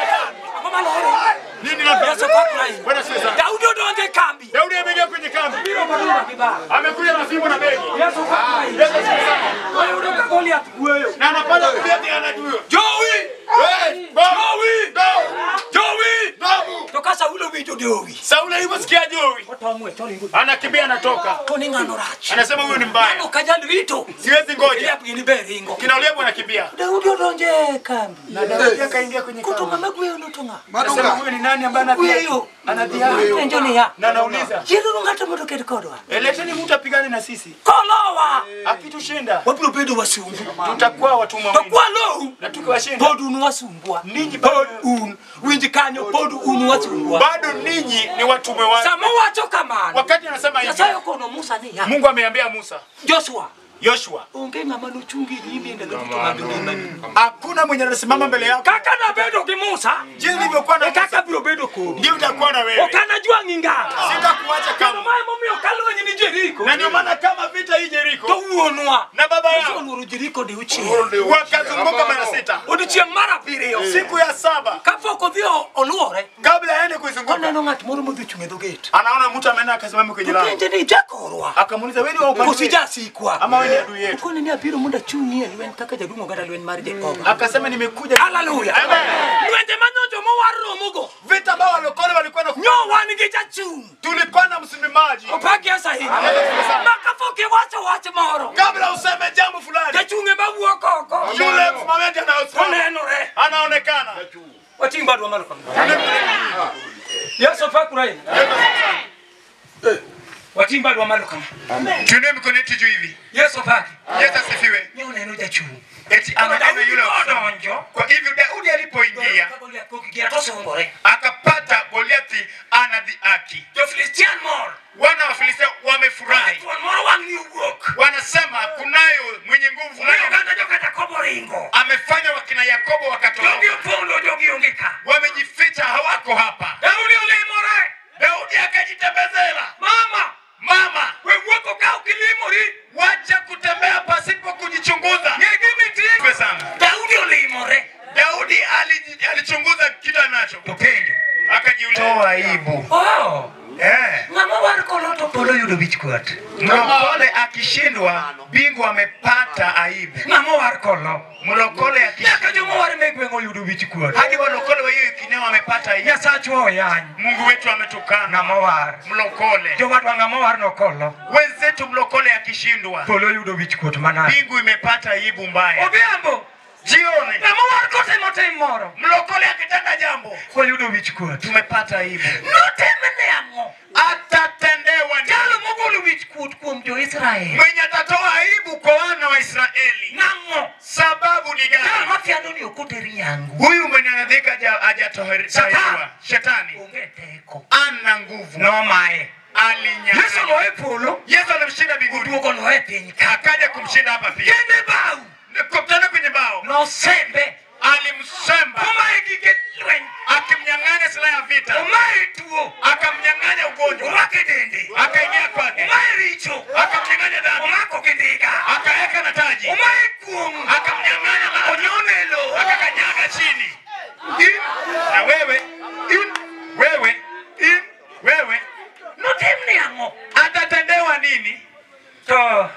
Ango malore. Nini na Yesu pakrai. Bwana siku sana. Daudi odonje kambi. Daudi ameingia kwenye kambi. Biro madura kibaa. Amekuja na fimbo na begi. Yesu pakrai. Yesu siku sana. Wewe udoka Goliath kuweyo. Na anapanda kufiati anajua. Joey! Hey, Joey! Damu. Joey! Damu. Toka Saulo wijo Joey. Sauli aliposikia Joey, Otamwe choli ngudu. anakimbia anatoka. Toni ngano rach. Anasema huyu ni mbaya. Ano kajali rito. Siwezi Ile ngoja. hapo ni beringo. Kinaolewa anakimbia. Daudi odonje kambi. Na Daudi akaingia kwenye Kutoka kambi. magweyo notonga. Anasema huyu ni nani ambaye anatia? Weyo. Anatia. Enjo ni ya. Na anauliza, Yedo ngata moto kedi kodwa. "Eleteni mtu apigane na sisi. Kolowa. Akitushinda, Wapiro bedo wasumbu. tutakuwa watumwa wengi. Tokwa low. Na tukiwashinda, Podu nu wasumbua. ninyi Pod bado un. Winji kanyo podu unu wasumbua. bado ninyi ni watumwa wangu." Samo wacho kamano. Wakati anasema hivi, Yasayo kono Musa ni ya. Mungu ameambia Musa, Joshua. Joshua, Onge ngama no chungi nyimi ende ndo mabili. hakuna mwenye anasimama mbele yako. Kaka na bedo ki Musa. Jinsi nilivyokuwa na E kaka biro bedo ko. ndio utakuwa na wewe. Okana jua nginga. Sitakuacha Kama kama. mai momi okalo wenye ni Jericho. Na ndio maana kama vita hii To Jeriko uonwa. na baba Sio yao nuru Jericho de uchi. wakazunguka mara sita. Odichie mara piriyo. Siku ya saba Kafoko dhio oluore. kabla aende kuizunguka, Kona no ngat moro mudhi chunge do gate. anaona mtu ameenda akasimama kwenye lango. Kenje ni jakorwa. Akamuuliza, wewe ni wa upande Kusija sikwa. ama wewe ni adui yetu? Kone ni abiro munda chungi lwen kaka jadungo gada lwen mar Jacob. Akasema, nimekuja. Hallelujah. Amen. Lwende manyojo mo warro mugo. Vita ambao walokole walikuwa na Nyo wani gicha chung. tulikuwa na msimimaji. Opaki asa hii. Makafoke wacha wacha moro. Kabla useme jambo fulani, Jachunge babu wakoko. yule msimamizi anaosimama Koneno re. anaonekana. Watimba dwa malo kam. Yesu fakurai. Watimba dwa malo kam. Tuinue mikono yetu juu hivi. Yesu faki. Yesu asifiwe. Nyo neno jachu. Eti anasema yule odonjo. Kwa hivyo Daudi alipoingia Kabolia koki gira tose ngore. akapata Goliathi anadhiaki. Jo Filistian mor. Wana wa Filistia wamefurahi. Tuan moro wang ni uwok. Wanasema kunayo mwenye nguvu fulani Kanda jo kata kobo ringo. amefanya wakina Yakobo Jogi wakatoroka. opondo jogi ongeka. Wamejificha, hawako hapa. Daudi olimore. Daudi akajitembezela. Mama. Mama, We wako kao kilimori. wacha kutembea pasipo kujichunguza. Ngegimiti. Kwa sana. Daudi olimore. Daudi ali- alichunguza kitu anacho. Topendo. Akajiuliza, toa aibu. Oh. Eh. Ng'ama war kolo to polo yudo wich kuot. Mlokole akishindwa bingu amepata aibu. Ng'ama war kolo. Mlokole akishindwa. Nyaka joma war megwengo yudo wich kuot. Hadi walokole wa hiyo kineo amepata aibu. Nyasachwa oyany. Mungu wetu ametukana. Ng'ama war. Mlokole. Joma twa ng'ama war no kolo. Wenzetu mlokole akishindwa. Polo yudo wich kuot mana. Bingu imepata aibu mbaya. Odhiambo. Jioni. Ng'ama war kote motim moro. Mlokole akitenda jambo. Wayudo wich kuot. Tumepata aibu. Notemene ang'o? Atatendewa ni. Jalo mogolo wich kuot kuom jo Israel. Mwenye atatoa aibu kwa wana wa Israeli. Nang'o? Sababu ni gani? Jalo mafiano ni okoteri yangu. Huyu mwenye anadhika hajatoheriwa. Shetani. Onge teko. Ana nguvu. No mae. Alinyang'anya. Yesu loe polo. Yesu alimshinda mbinguni. Uduogo loe piny. Akaja kumshinda hapa pia. Kende bau. Kutana kwenye bao. No sembe. Alimsemba. Umae gige lweny. Akimnyang'anya silaha ya vita. Umae tuo. Akamnyang'anya ugonjwa. Umake dende. Akaingia kwake. Umae richo. Akamnyang'anya dhambi. Umako kindiga. Akaweka na taji. Umae kuomu. Akamnyang'anya na onyonelo. Akakanyaga chini. In, na wewe, in, wewe, in, wewe. Notemne ang'o? Atatendewa nini? To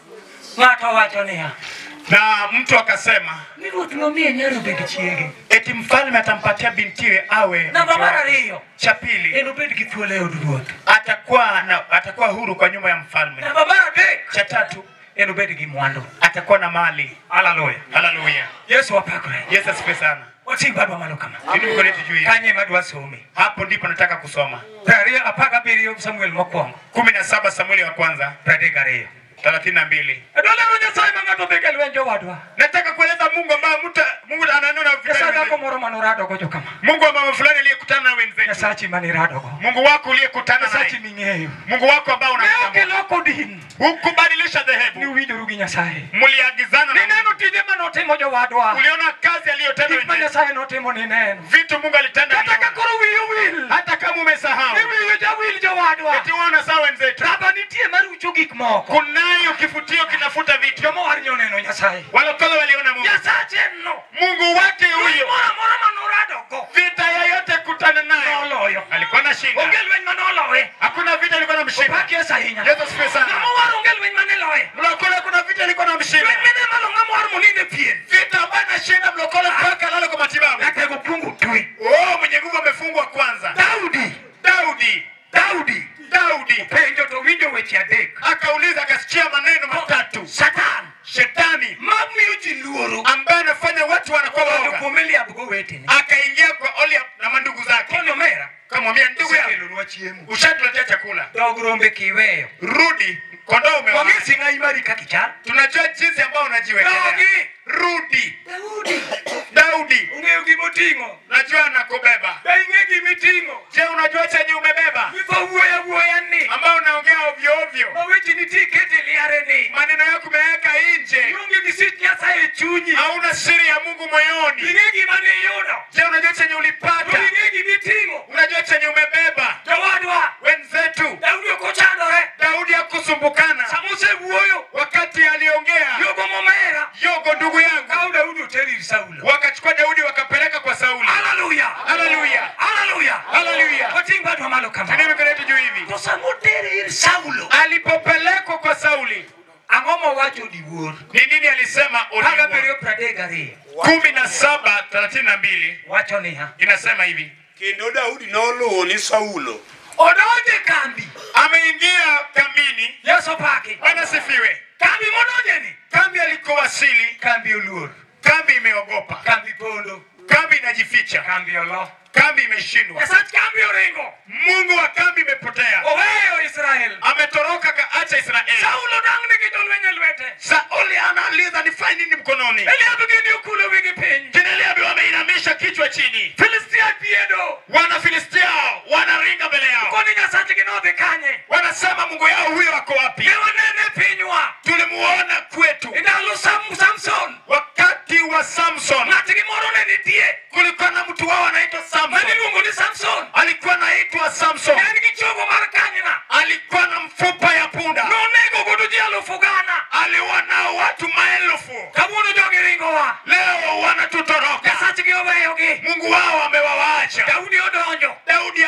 ng'ato wacho niya. Na mtu akasema Ni ruoth nomiye nyaro bed chiege. eti mfalme atampatia bintiwe awe Namba mar ariyo. Cha pili Eno bed gi thuolo e od ruoth. atakuwa na atakuwa huru kwa nyumba ya mfalme. Namba mar adek. Cha tatu Eno bed gi mwandu. atakuwa na mali. Haleluya. Haleluya. Yesu apakore. Yesu asifiwe sana. Wating badwa malo kama. Ndio mko letu juu hii. Kanye madwa some. Hapo ndipo nataka kusoma. Praria apaka biriyo Samuel mokwongo. kumi na saba Samueli wa kwanza Pradek ariyo. thelathini na mbili. Adole ro Nyasaye ma ng'ato dhi lwenjo wadwa. Nataka kueleza Mungu ambaye mtu Mungu ananena Nyasaye vile. dhako moro manurado go jokama. Mungu wa mama fulani aliyekutana na wenzetu. Nyasachi manirado go. Mungu wako uliyekutana Nyasachi naye. ming'eyo. Mungu wako ambao Ne unamtambua. okiloko din. Hukubadilisha Ni dhehebu. uwinjoru gi Nyasaye. Mliagizana na Nineno tije manotimo jowadwa. uliona kazi aliyotenda Gik ma wenyewe. Nyasaye notimo ni neno. Vitu Mungu alitenda Kata ni ka koro wiyo wil. hata kama umesahau. Ni wiyo jawil jowadwa. Eti wana sawa wenzetu. Raba nitie marucho gik moko. Kunayo kifutio kinafuta vitu. Jomo war neno Nyasaye. Walokole waliona Mungu. Nyasache no. Mungu wake huyo. Mora mora manurado go. Vita yoyote kutana nayo. Noloyo. Alikuwa na shinda. Onge lweny manolowe. Hakuna vita alikuwa na mshinda. Opaki ahinya. Yesu asifiwe sana. Ng'ama war onge lweny manelowe. Mlokole kuna vita alikuwa na mshinda. Lweny mene malo ng'ama war moninde pien. Vita ambayo anashinda mlokole mpaka lale kwa matibabu. Natego kungu tui. Oh, mwenye nguvu amefungwa kwanza. Daudi. Daudi. Daudi. Daudi. Penjo to winjo weche adek. Akauliza akasikia maneno matatu. Satan. Shetani Mamiyo ji luoro. ambaye anafanya watu wanakuwa Kono waoga. kumeli abgo wetene. Akaingia kwa Oliab na mandugu zake. Kono mera. Kamwambia ndugu yangu, Usekelonwa chiemo. ushatuletea chakula. Dog rombe kiweyo. Rudi. Kondoo umeoa. Wang'isi ng'ai mari kakichal. Tunajua jinsi ambao unajiwekelea. Dogi. Rudi. Daudi. Daudi. Ung'eyo gimoting'o. Najua nakubeba. Be ing'e gimiting'o. Je, unajua chenye umebeba? Mitho wuoya wuoya ni. Ambao unaongea ovyo ovyo. Mawechi nitie kete liare ni. Maneno yako umeweka nje. Ionge gi sit Nyasaye e chunyi. Hauna siri ya Mungu moyoni. Ing'e gima niyudo. Je, unajua chenye To ulipata? ing'e gimiting'o. Unajua chenye umebeba? Jowadwa. Wenzetu. Daudi ok ochandore. Daudi hakusumbukana. Samose wuoyo. Wakati aliongea, Yogo momera. yogo ndugu yangu, Kau Daudi oteri ir Saulo. wakachukua Daudi wakapeleka kwa Sauli. Hallelujah. Haleluya. Hallelujah. Haleluya. Wating badwa malo kama. Ndio mikono yetu juu hivi. To samoteri ir Saulo. Alipopelekwa kwa Sauli, Ang'o mowacho diwuor. ni nini alisema? Paga biriyo pradek ariyo. kumi na saba thelathini na mbili Wacho niya. inasema hivi. Kendo Daudi noluwo ni Saulo. Odonje kambi. Ameingia kambini. Yesu paki. Bwana sifiwe. Kambi modonje ni. Kambi alikowasili, Kambi oluor. kambi imeogopa. Kambi pondo. Kambi inajificha. Kambi olo. Kambi imeshindwa. Esach kambi oringo. Mungu wa kambi imepotea. Oweyo Israel. Ametoroka kaacha Israeli. Saulo dang nigi jolweny e lwete. Sauli anauliza nifanye nini mkononi? Eliabu gini okulo wigi piny. Kina Eliabu wameinamisha kichwa chini. Filistia piedo. Wana Filistia wanaringa mbele yao. Koni Nyasachgi nodhi kanye. Wanasema Mungu yao huyo wako wapi? Ne wanene pinywa. Tulimuona kwetu. Ndalo Sam Samson. Wakati wa Samson, Ng'atgi moro ne nitie. kulikuwa na mtu wao anaitwa Samson. Mani luongo ni Samson. Alikuwa anaitwa Samson. Ne en gi chogo mar kanyna. Alikuwa na mfupa ya punda. Nonego godo ji alufu gana. Aliua nao watu maelfu. Kawuono jogi ringowa. Leo wanatutoroka. Nyasachgi oweyogi. Mungu wao amewawaacha. Daudi odonjo. Daudi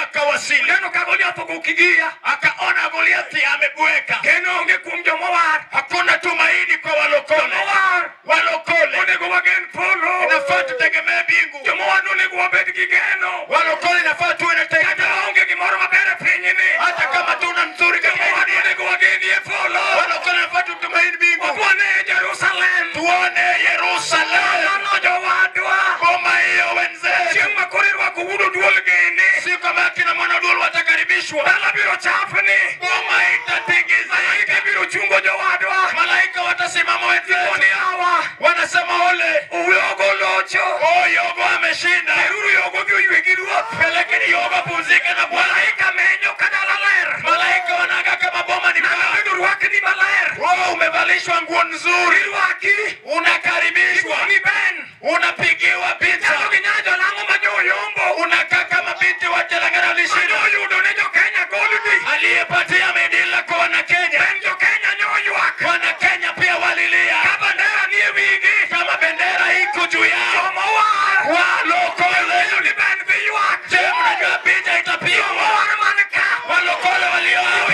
akawasili. Neno ka Goliath kukigia. Akaona Goliathi amebweka. Keno onge kum jomowar. Hakuna tumaini kwa walokole. Jomowar. Walokole. Onego wagen polo. Inafaa tutegemee bingu. Jomowar onego wabed gi geno. Walokole inafaa tuwe na tegemeo. Kata onge gimoro maber e pinyni. Hata kama tuna mzuri katika Jomowar dunia. onego wagenie polo. Walokole inafaa tutumaini bingu. Tuone Jerusalem. Tuone Yerusalem. Nono jowadwa. Boma hiyo wenzetu. Chieng' makorirwa kuwudo duol gini. Si kama kina mwana duol watakaribishwa. Dala biro chapni. Boma itatingizika. Malaika biro chungo jowadwa. Malaika watasimama wenzetu. Ni hawa. Wanasema ole. Uyogo locho. Oh, Yogo ameshinda. Teruru Yogo gi oywe gi ruoth. Pelekeni Yogo pumzike na Bwana. Malaika menyo kadala ler. Malaika wanaga kama boma ni paa. Ndio rwakni maler. Wewe umevalishwa nguo nzuri. Rwaki. Unakaribishwa. Ni ben. Unapigiwa picha. Ndio kinyajo lango manyoyombo. Unakaa kama binti wa Telangana lishinda. Yudo ne jo Kenya goldi. Aliyepatia medila kwa wana Kenya. Ben jo Kenya nyoywak. Wana Kenya pia walilia. Kama ndara ni wigi. Kama bendera iko juu yao. Jomowar. Walokole. Ni ben biywak. Je, mnajua picha itapigwa? Jomowar manaka. Walokole walioawe.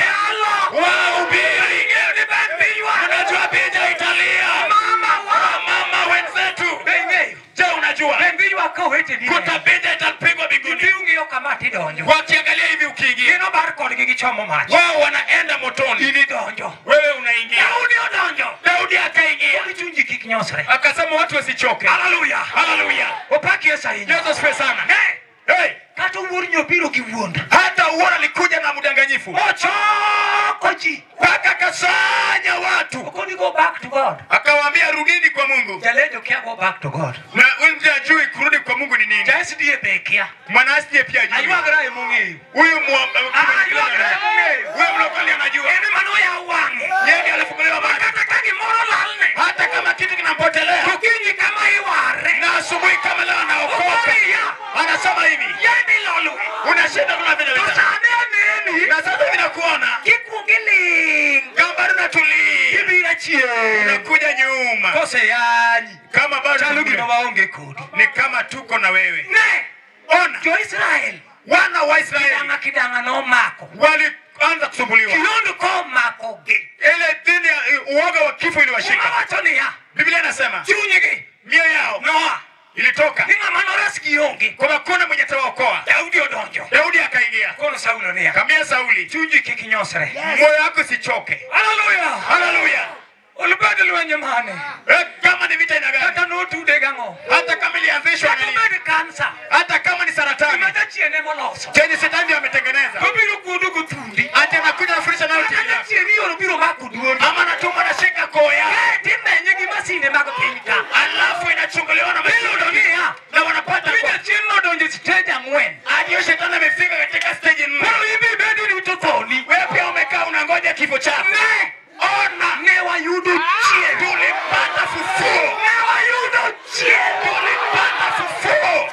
Wahubiri. Ni ben biywak. Unajua picha italia. Mama wa. Mama wenzetu. Benye. Je, unajua? Ben biywak ko wete ni. Kuta picha itapigwa biguni. Kiungi kama tidonjo. Wakiangalia hivi ukiingia. Ino bar kodgi gichomo mach. Wao wanaenda motoni. Ini donjo. Wewe unaingia. Daudi odonjo. Daudi akaingia. Chunji kik nyosre. Akasema watu wasichoke. Hallelujah. Hallelujah. Opaki esa hinya. Yesu asifiwe sana. Hey. Hey. Kata uwuor nyopiro gi wuond. Hata uona alikuja na mdanganyifu. Ochoko ji. Paka kasanya watu. Okoni go back to God. Akawaambia rudini kwa Mungu. Jalejo kia go back to God. Na wewe mtu ajui kurudi kwa Mungu ni nini? Jasi die bekia. Mwanasi pia ajui. Ayuagra e mungi. Huyu mwamba. Ayuagra e mungi. Wewe mlokole anajua. Ene mano ya wange. Yeye alifunguliwa macho. Kata kagi moro lalne. Hata kama kitu kinampotelea. Kukinyi kama iware. Na asubuhi kama leo anaokoka. Anasema hivi. Yeni lolu. Unashinda kuna vile vile. Tusane nini? Na sasa vinakuona. Kikungili. Kama tunatuli. Kibira chie. Unakuja nyuma. Kose yanyi. Kama bado Chalugi no waonge kodi. ni kama tuko na wewe. Ne. Ona. Jo Israel. Wana wa Israeli. Kidanga kidanga no mako. Walianza kusumbuliwa. Kilondo ko mako gi. Ile dini ya uoga wa kifo iliwashika. Wacho ni ya. Biblia inasema Chunyigi. mioyo yao Noa. ilitoka. Ninga manoras kionge. Kwa hakuna mwenye atawaokoa. Daudi odonjo. Daudi akaingia. Kono Saulo ni ya. Kambia Sauli, Chunji kikinyosre. moyo wako usichoke. Hallelujah. Haleluya. Ulibadili wenye mane. Eh, kama ni vita ina gani? Kata no tude gango. Hata kama ilianzishwa na Kata nini? bedi kansa. Hata kama ni saratani. Imata chiene moloso. Chenye shetani ametengeneza. Kubiru kudu kutundi. Hata anakuja kufurisha nayo tena. Kata chiene yoro biro makuduoni. Ama anatumwa na shika koya. Eh, timbe nyegi masinde mago pinyika. Alafu inachunguliwa na Bilo dunia. na wanapata kwa. Pija chino donje stage angwen. Hadi shetani amefika katika stage nne. Pero hivi bedi ni utotoni. Wewe pia umekaa unangoja kifo chako. Ne. Ona Ne wa yudo chie. tulipata fufuo. Ne wa yudo chie. Tulipata fufuo.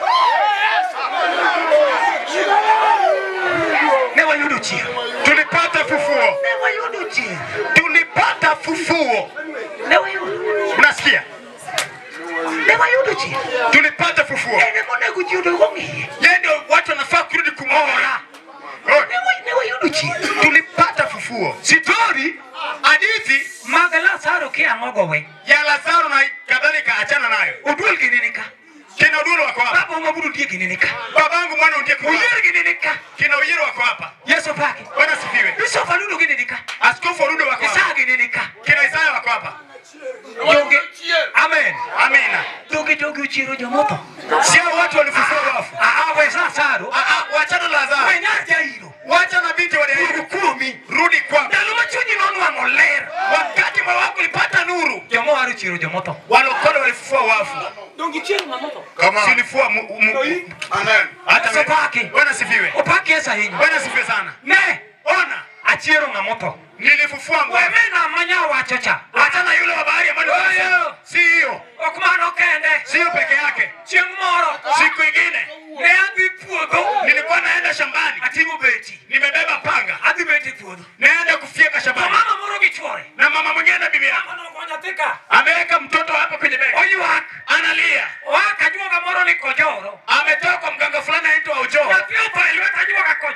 Ne wa yudo chie. Tulipata fufuo. Ne wa yudo chie. Tulipata fufuo. Ne wa yudo. Unasikia? Ne wa yudo chie. Tulipata fufuo. Ene mone kujiudo gongi. Yeye ndio watu wanafaa kurudi kumwona. Ne wa ne wa yudo chie. Tulipata fufuo. Sitori hadithi Magala saro kia ngogowe. ya Lazaro na kadhalika achana nayo. Udul gininika. Kina Udulu wako hapa. Baba ungabudu ndiye gininika. Babangu mwana ndiye kwa. Uyeri gininika. Kina Uyero wako hapa. Yesu paki. Bwana sifiwe. Bishop aludo gininika. Askofu Oludo wako hapa. Isa gininika. Kina Isaya wako hapa. Yoge. Amen. Amina. Toki toki uchiro jomoto. Sio watu walifufua wafu. Ah we sasaro. Ah ah, wachana na Lazaro. We nyaja hilo. Wacha na binti wa Daudi. Kumi. Rudi kwako. Daluma chunyi nonu amoler. Wakati moyo wako ulipata nuru, Jomo haru chiro jomoto. walokole walifufua wafu. Dongi chiro mamoto. Kama silifua amen. Hata Yesu paki. Bwana sifiwe. Opaki esa hinyo. Bwana sifiwe sana. Ne. Ona, Achiro mamoto. nilifufua mwa. Wewe na manya wachocha. Hata na yule wa bahari ambaye Oyo. si hiyo. Okumano kende. Sio peke yake. Chieng moro. Siku nyingine Ne adhi puodho. nilikuwa naenda shambani. Atingo beti. Nimebeba panga. Adhi beti puodho. Naenda kufyeka shambani. Mama moro gichwore. Na mama mwingine na bibi yake. Mama ngonya tika. Ameweka mtoto hapa kwenye bega. Oyuak. Analia. Waka juoga moro ni kojoro. Ametoka kwa mganga fulani anaitwa Ujoro. Napio pa ilweka juoga kojoro.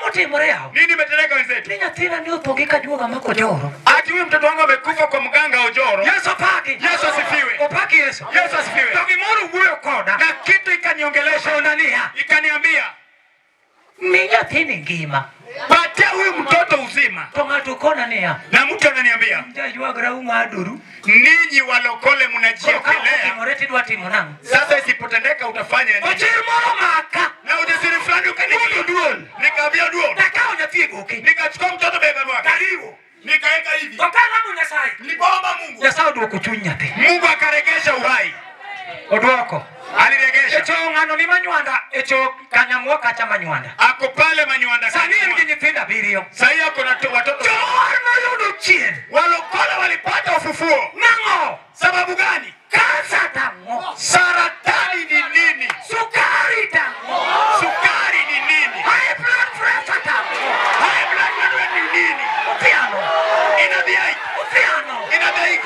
otimore yao. Nini imetendeka wenzetu? Ni nyathina ni opogeka juoga mako joro. Ati huyu mtoto wangu amekufa kwa mganga ojoro. Yesu paki. Yesu asifiwe. Opaki Yesu. Yesu asifiwe. Togi moro wuyo koda. Na kitu ikaniongelesha Onania. ikaniambia, Mi nyathini ngima. patia huyu mtoto uzima. To ng'ato kona niya. Na mtu ananiambia, Jajuagra ung'aduru. ninyi walokole mnajiekelea. Timore tidwa timo nang'o? Sasa isipotendeka utafanya nini? Ochir moro maka. Na ujasiri fulani ukanikia duol. Nikaambia duol. Nakao nyathi goki. Nikachukua mtoto bega mwake. Karibu. Nikaeka hivi. Okana mu Nyasaye. Nilipoomba Mungu. Nyasaye duoko chuny nyathi. Mungu akaregesha uhai. Oduoko. Aliregesha. Echo ng'ano ni manywanda. Echo kanyamwa kacha manywanda. Ako pale manywanda. Sani en gi nyithindo abiriyo. Sasa ako na watoto. Jomar noyudo chien. Walokole walipata ufufuo. Nang'o? Sababu gani? Kansa tang'o? Saratani ni nini? Sukari tang'o? Sukari ni nini? High blood pressure tang'o? High blood pressure ni nini? Upiano. Inadhiaiki. Upiano. Inadhiaiki.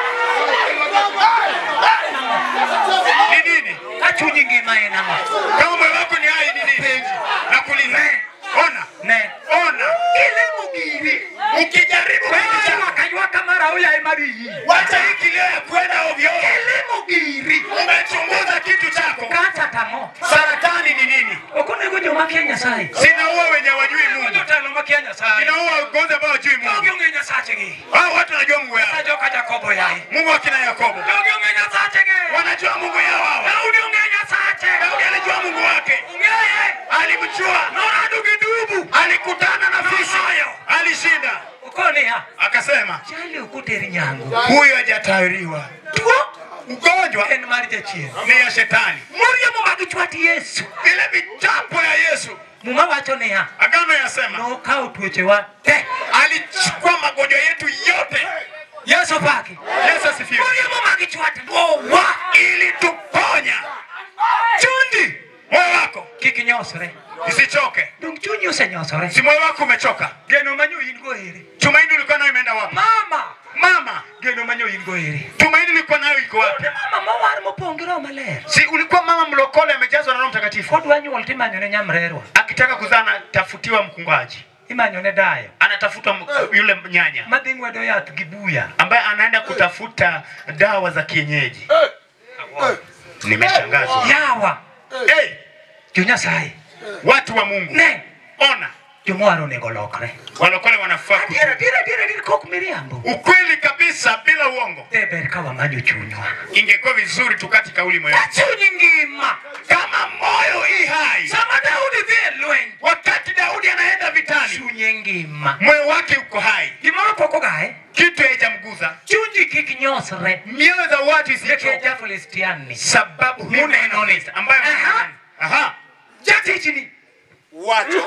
Ni nini? Kachunyi ngima en ang'o? Kama moyo wako ni hai ni nini? Nakuuliza. Ona. Ne. Ona. Ilemu giri. Ukijaribu Wewe wakajua kama Rauya imari. wacha hii kilio ya kwenda ovyo. Ilemu giri. Umechunguza kitu chako. Kansa tang'o? Saratani ni nini? Okonego joma kia Nyasaye. Sinaua wenye wajui Mungu. Jotelo makia Nyasaye. Sinaua ugonjwa ambao wajui Jogi Mungu. ong'e Nyasachegi. Hao watu wanajua Mungu yao. Joka Jakobo yaye. Mungu akina Yakobo. Jogi ong'e Nyasachegi. Wanajua Mungu yao hao. Daudi ong'e Nyasache. Daudi alijua Mungu wake. Ong'eye. Alimjua. Noradu gidubu. Alikutana na fisi. Alishinda. Ukonia. Akasema, Chali ukuteri nyangu. huyu hajatahiriwa. Tuo. Ugonjwa En mari jachien. ni ya shetani. Muria mumagichwati Yesu. Ile mitambo ya Yesu. Muma wacho niya. Agano yasema. No kao tuochewa. Te. Alichukua magonjwa yetu yote. Yesu paki. Yesu asifiwe. Muria mumagichwati. Owa. Ili tuponya. Chundi. Moyo wako Kikinyosre. isichoke. Dung chunyi usenyosore. Si moyo wako umechoka. Geno manyo ingo ere. Tumaini ulikuwa nayo imeenda wapi? Mama. Mama, Geno manyo ingo ere. tumaini ulikuwa nayo iko wapi? Mama mawar mopongero maler. Si ulikuwa mama mlokole amejazwa na Roho Mtakatifu. Kodwa nyuol timanyone nyamrerwa. Akitaka kuzaa anatafutiwa mkungaji. Imanyone dayo. Anatafuta m- yule nyanya Madhi ng'wedo yath gi buya. ambaye anaenda kutafuta dawa za kienyeji. Nimeshangazwa. Yawa. Hey, Jo Nyasaye. watu wa Mungu. Ne. Ona, Jomwaro nego lokre. walokole wanafaa kutu. Adiera diera diera diera kok miriambo. Ukweli kabisa bila uongo. Teber kawa manyo chunywa. Ingekuwa vizuri tukati kauli moyo. Kachunyi ngima. Kama moyo i hai. Sama Daudi dhi lweny. Wakati Daudi anaenda vitani, Chunye ngima. moyo wake uko hai. Gimoro poko gae. Kitu haijamguza. Chunji kik nyosre. Mioyo za watu Yeke isichoke. ja Filistiani. Sababu huna honest ambayo Aha. aha. Jatichni. Watu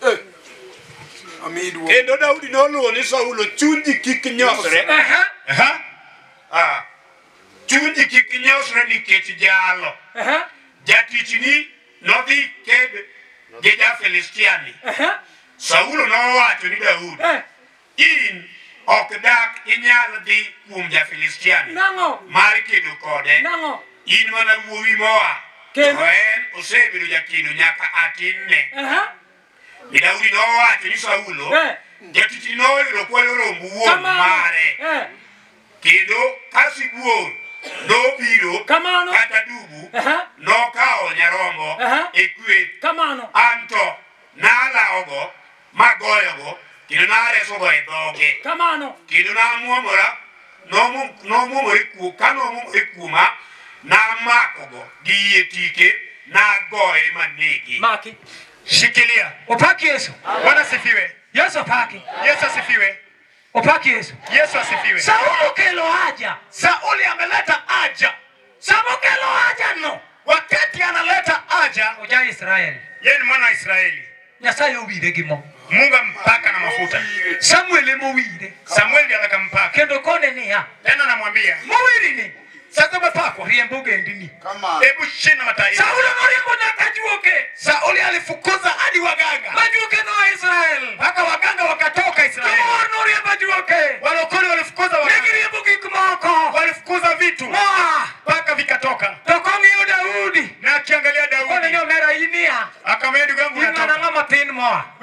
Amidu. Kendo Daudi noluwo ni Saulo chunyi kik nyosre. Aha. Aha. Ah. Chunyi kik nyosre nikech jalo. Aha. Jatichni nodhi ked gi ja Filistiani. Aha. Saulo nowacho ni Daudi, Eh. in ok dak inyal dhi kuom ja Filistiani Nang'o. mar kedo kode. Nang'o. In mana wuowi moa. Kendo? To en osebedo jakedo nyaka atinne. Aha. Ni Daudi nowacho ni Saulo, Eh. jatichni noyudo kwayo romb wuon Kamano. mare. Eh. Kendo ka sibuor nobiro Kamano. kata dubu, Aha. nokawo nyarombo Aha. e kweth. Kamano. Anto nalawogo magoyogo kendo naresogo e dhoge. Kamano. Kendo namuomora nomu- nomuomore ku ka nomuomore kuoma namakogo gi yie tike nagoye manegi. Maki. Shikilia. Opaki Yesu. Bwana asifiwe. Yesu opaki. Yesu asifiwe. Opaki Yesu. Yesu asifiwe. Saulo kelo haja. Sauli ameleta aja. Samo kelo haja no. Wakati analeta aja, Oja Israel. yeye ni mwana wa Israeli. Nyasaye owire gi mo. Mungu ampaka na mafuta. Samuel emo wire. Samueli ndiye akampaka. Kendo kone niya. Tena namwambia, Mowiri ni. sasa umepakwa. Riembo gendini. Hebu shina mataifa. Saulo noriembo nyaka juoke. Sauli alifukuza hadi waganga. Majuoke no Israel. Mpaka waganga wakatoka Israeli. Jomor noriembo juoke. Walokole walifukuza waganga. Negiriembo gik moko. Walifukuza vitu. Moa. Mpaka vikatoka. To kong'iyo Daudi. Na akiangalia Kone Daudi, nyomera inia. akamwambia ndugu yangu Ing'ana unatoka. ng'ama tin moa. Wewe tu ni mtu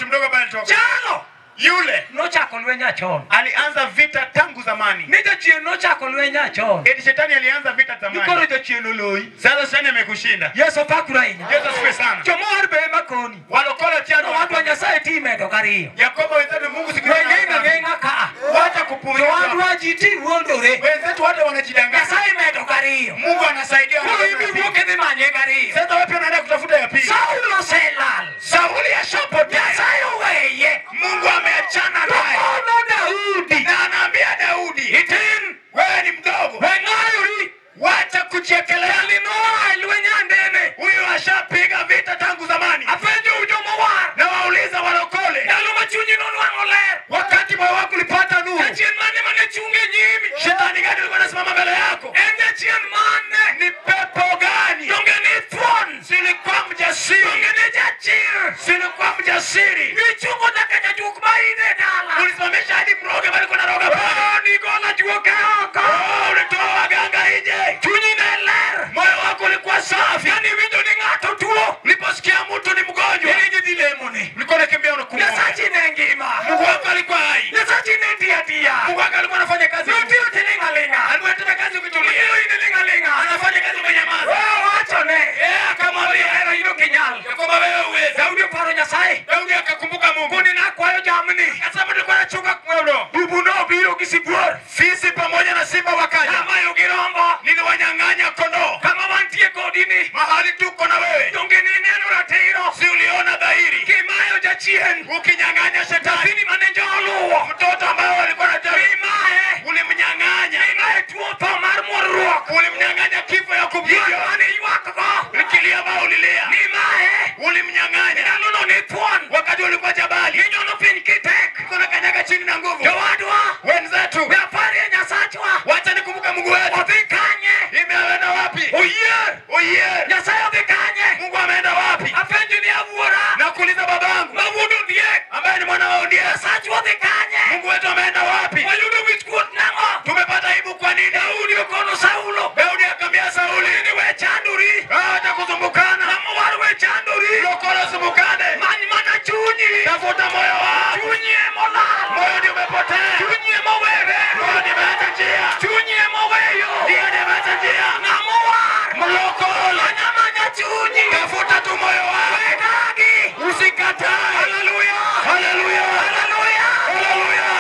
mtu mdogo ambaye alitoka. Chalo. Yule Nochako lwenya chon. alianza vita tangu zamani. Nija chien nochako lwenya chon. Eti shetani alianza vita zamani. Nikoro ja chien oloi. Sasa shetani amekushinda. Yesu pakuraini. Yesu asifiwe sana. Chomor be makoni. Walokole tiano Watu wa Nyasaye time to kariyo. Yakobo wenzetu Mungu siku Wengenga ngenga ka. wacha kupuuza. Watu wa jiti uondore. Wenzetu wote wanajidanganya. Nyasaye meto kariyo. Mungu anasaidia. Kwa hivi mwoke ni manye kariyo. Sasa wapi unaenda kutafuta ya pili? Saulo selal. Sauli ashapotea. Nyasaye weye. Mungu ameachana naye. Ono Daudi. Na anaambia Daudi, Itin. wewe ni mdogo. Wengayuri. Wacha kuchekelea. Alinoa ilwenyandene. Huyu ashapiga vita tangu zamani. Afenje ujomo war. Na wauliza walokole. Naluma chunyi nonu angoler. Wakati moyo wako ulipata nuru. Kachien mane mane chunge nyimi. Shetani gani alikuwa anasimama mbele yako? Ende chien mane. Ni pepo gani? Donge ni thron. Silikuwa mjasiri. Donge ni jachir. Silikuwa mjasiri. Ni chungo dakaja jukmaine dala. Ulisimamisha hadi mroge bali kuna roga pale. Oh, ni gola juoke oko. Oh, ulitoa waganga nje. Chunyi neler. Moyo wako ulikuwa safi. Yani windo ni ngato tuo. Uliposikia mtu ni mgonjwa. Ili jidilemoni. Ulikuwa unakimbia unakumbuka. Nyasachi nengima. Mungu wako alikuwa hai. Nyasachi nendia dia. Mungu wako alikuwa anafanya kazi. Nuti utilinga linga. Alikuwa anatenda kazi ukitulia. Nuti utilinga linga. Anafanya kazi umenyamaza. Wewe wacho ne. Eh, akamwambia Era hilo kinyal. Yakobo wewe uweze. Daudi paro Nyasaye. Daudi akakumbuka Mungu. Kuni na kwayo jamni. Akasema tulikuwa tunachunga kwelo. Bubu no biro kisibuor. Fisi pamoja na simba wakaja. Kama yugirombo. Niliwanyang'anya kondoo. Kama wantie kodini. Mahali tuko na wewe. Donge ni neno la teiro. Si uliona dhahiri. Kimayo jachien. Ukinyang'anya shetani. Tafini manenjo oluo. Mtoto ambaye walikuwa na tabu. Kimae. Ulimnyang'anya. Kimae tuo pa marmor ruok. Ulimnyang'anya kifo ya kupiga. Mane yuakako. Nikilia ambao ulilia. Nimae. Ulimnyang'anya. Nalono ni tuon. Wakati ulikuwa jabali. Kinyono pin kitek. Kuna kanyaga chini na nguvu. Jawadwa. Wenzetu. Meapari ya Nyasachwa. Wacha nikumbuka Mungu wetu. Othikanye. Imeenda wapi? Oyer. Oye. Nyasaye othikanye. Mungu ameenda wapi? Afenji ni avuora. Na kuuliza babangu. Mavudu ndiye. Ambaye ni mwana wa ndiye. Nyasachwa othikanye. Mungu wetu ameenda wapi? Wayudo wichkuot nango. Tumepata aibu kwa nini? Daudi okono Saulo. Daudi akamwambia Sauli, Ni we chanduri. acha kusumbukana. Namo war we chanduri. Lokolo sumbukane. Many mana chunyi. Tafuta moyo wako. Chunyi emolal. Moyo ndio umepotea. Chunyi emowere. Moyo ndio umeacha njia. Chunyi emoweyo. Ndio ndio umeacha njia. Namo war. Mlokolo. Manya chunyi. Tafuta tu moyo wako. Wedagi. Usikatae. Hallelujah. Haleluya. Hallelujah. Haleluya.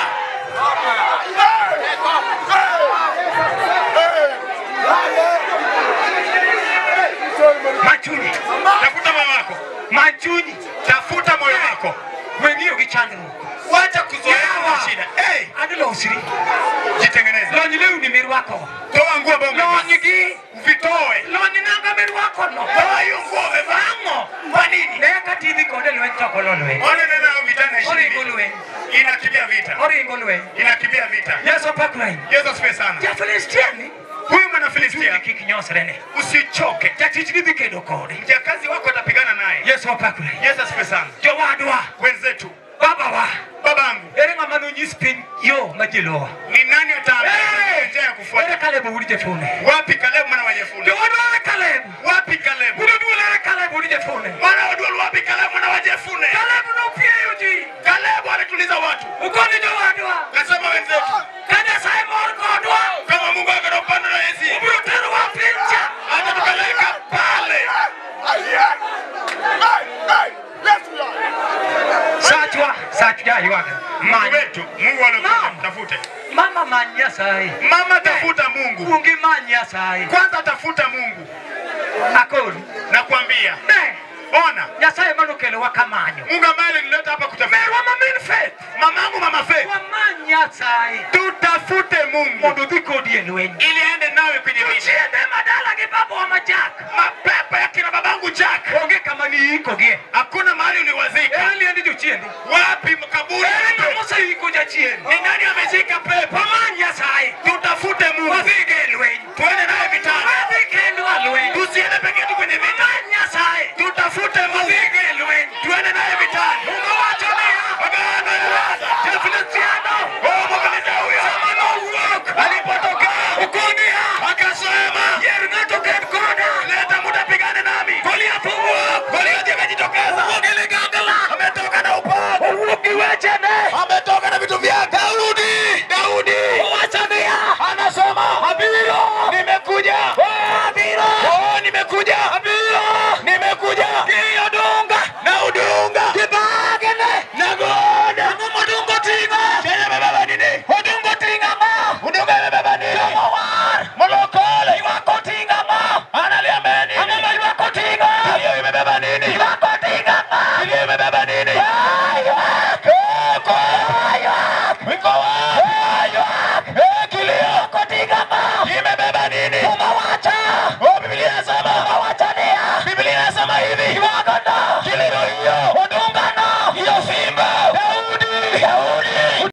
Machunyi. Tafuta moyo wako. Machunyi. Tafuta moyo wako. Wengio gichandru. Wacha kuzoea shida. Eh, Adilo usiri. jitengeneze. Lonyi leo ni mirwako. Toa nguo ambayo umevaa. Lonyi gi. Vitoe. Lonyi nanga mirwako no. Toa hiyo nguo umevaa. Vango. Kwa nini? Neka tivi kode lwen chokolo lwen. Ole nena vitana Oringo ishirini. lwen. Inakimbia vita. Oringo lwen. Inakimbia vita. Yesu pakurain. Yesu asifiwe sana. Ja Filistiani. Huyu mwana Filistia, Kikinyosrene. usichoke. Ja tichni bikedo kode. Mjakazi wako atapigana naye. Yesu pakurain. Yesu asifiwe sana. Jowadwa. Wenzetu, Baba wa. babangu, Ere ngama no nyis piny yo majilowa. ni nani ataambia Hey! njia ya kufuata? Ere Kalebu uri jefune. Wapi Kalebu mwana wa Jefune? Jowadwa ere Kalebu. Wapi Kalebu? Udo duole ere Kalebu uri jefune. Mwana wa Dual, wapi Kalebu mwana wa Jefune? Kalebu no pieyo ji. Kalebu alituliza watu. Ukoni jowadwa. Kasema wenzetu, Kanya sai mor kodwa. kama Mungu akana upande na yesi, Ubro tero wa pincha. hata tukapeleka pale. Sachwa. Sachwa yuaga. Mungu Manya. wetu, Mungu alikuwa Naam. tafute. Mama manya sai. Mama tafuta Mungu. Ungi manya sai. Kwanza tafuta Mungu. Akoni. Nakwambia. Ne. Ona, Nyasaye manokelo wakamanyo. Mungu ambaye alinileta hapa kutafuta. Merwa mamin faith. Mamangu mama Faith, Wamanya sai. tutafute Mungu Mondo dhi kodi e lweny. ili aende nawe kwenye vita. Chiende madala gi baba wa majak. Mapepo ya kina babangu Jack, Onge kama ni iko gie. hakuna mahali uliwazika. Ere liendi jo chiende. Wapi makaburi? Ere ngamo sa iko ja chiende. Ni nani amezika pepo?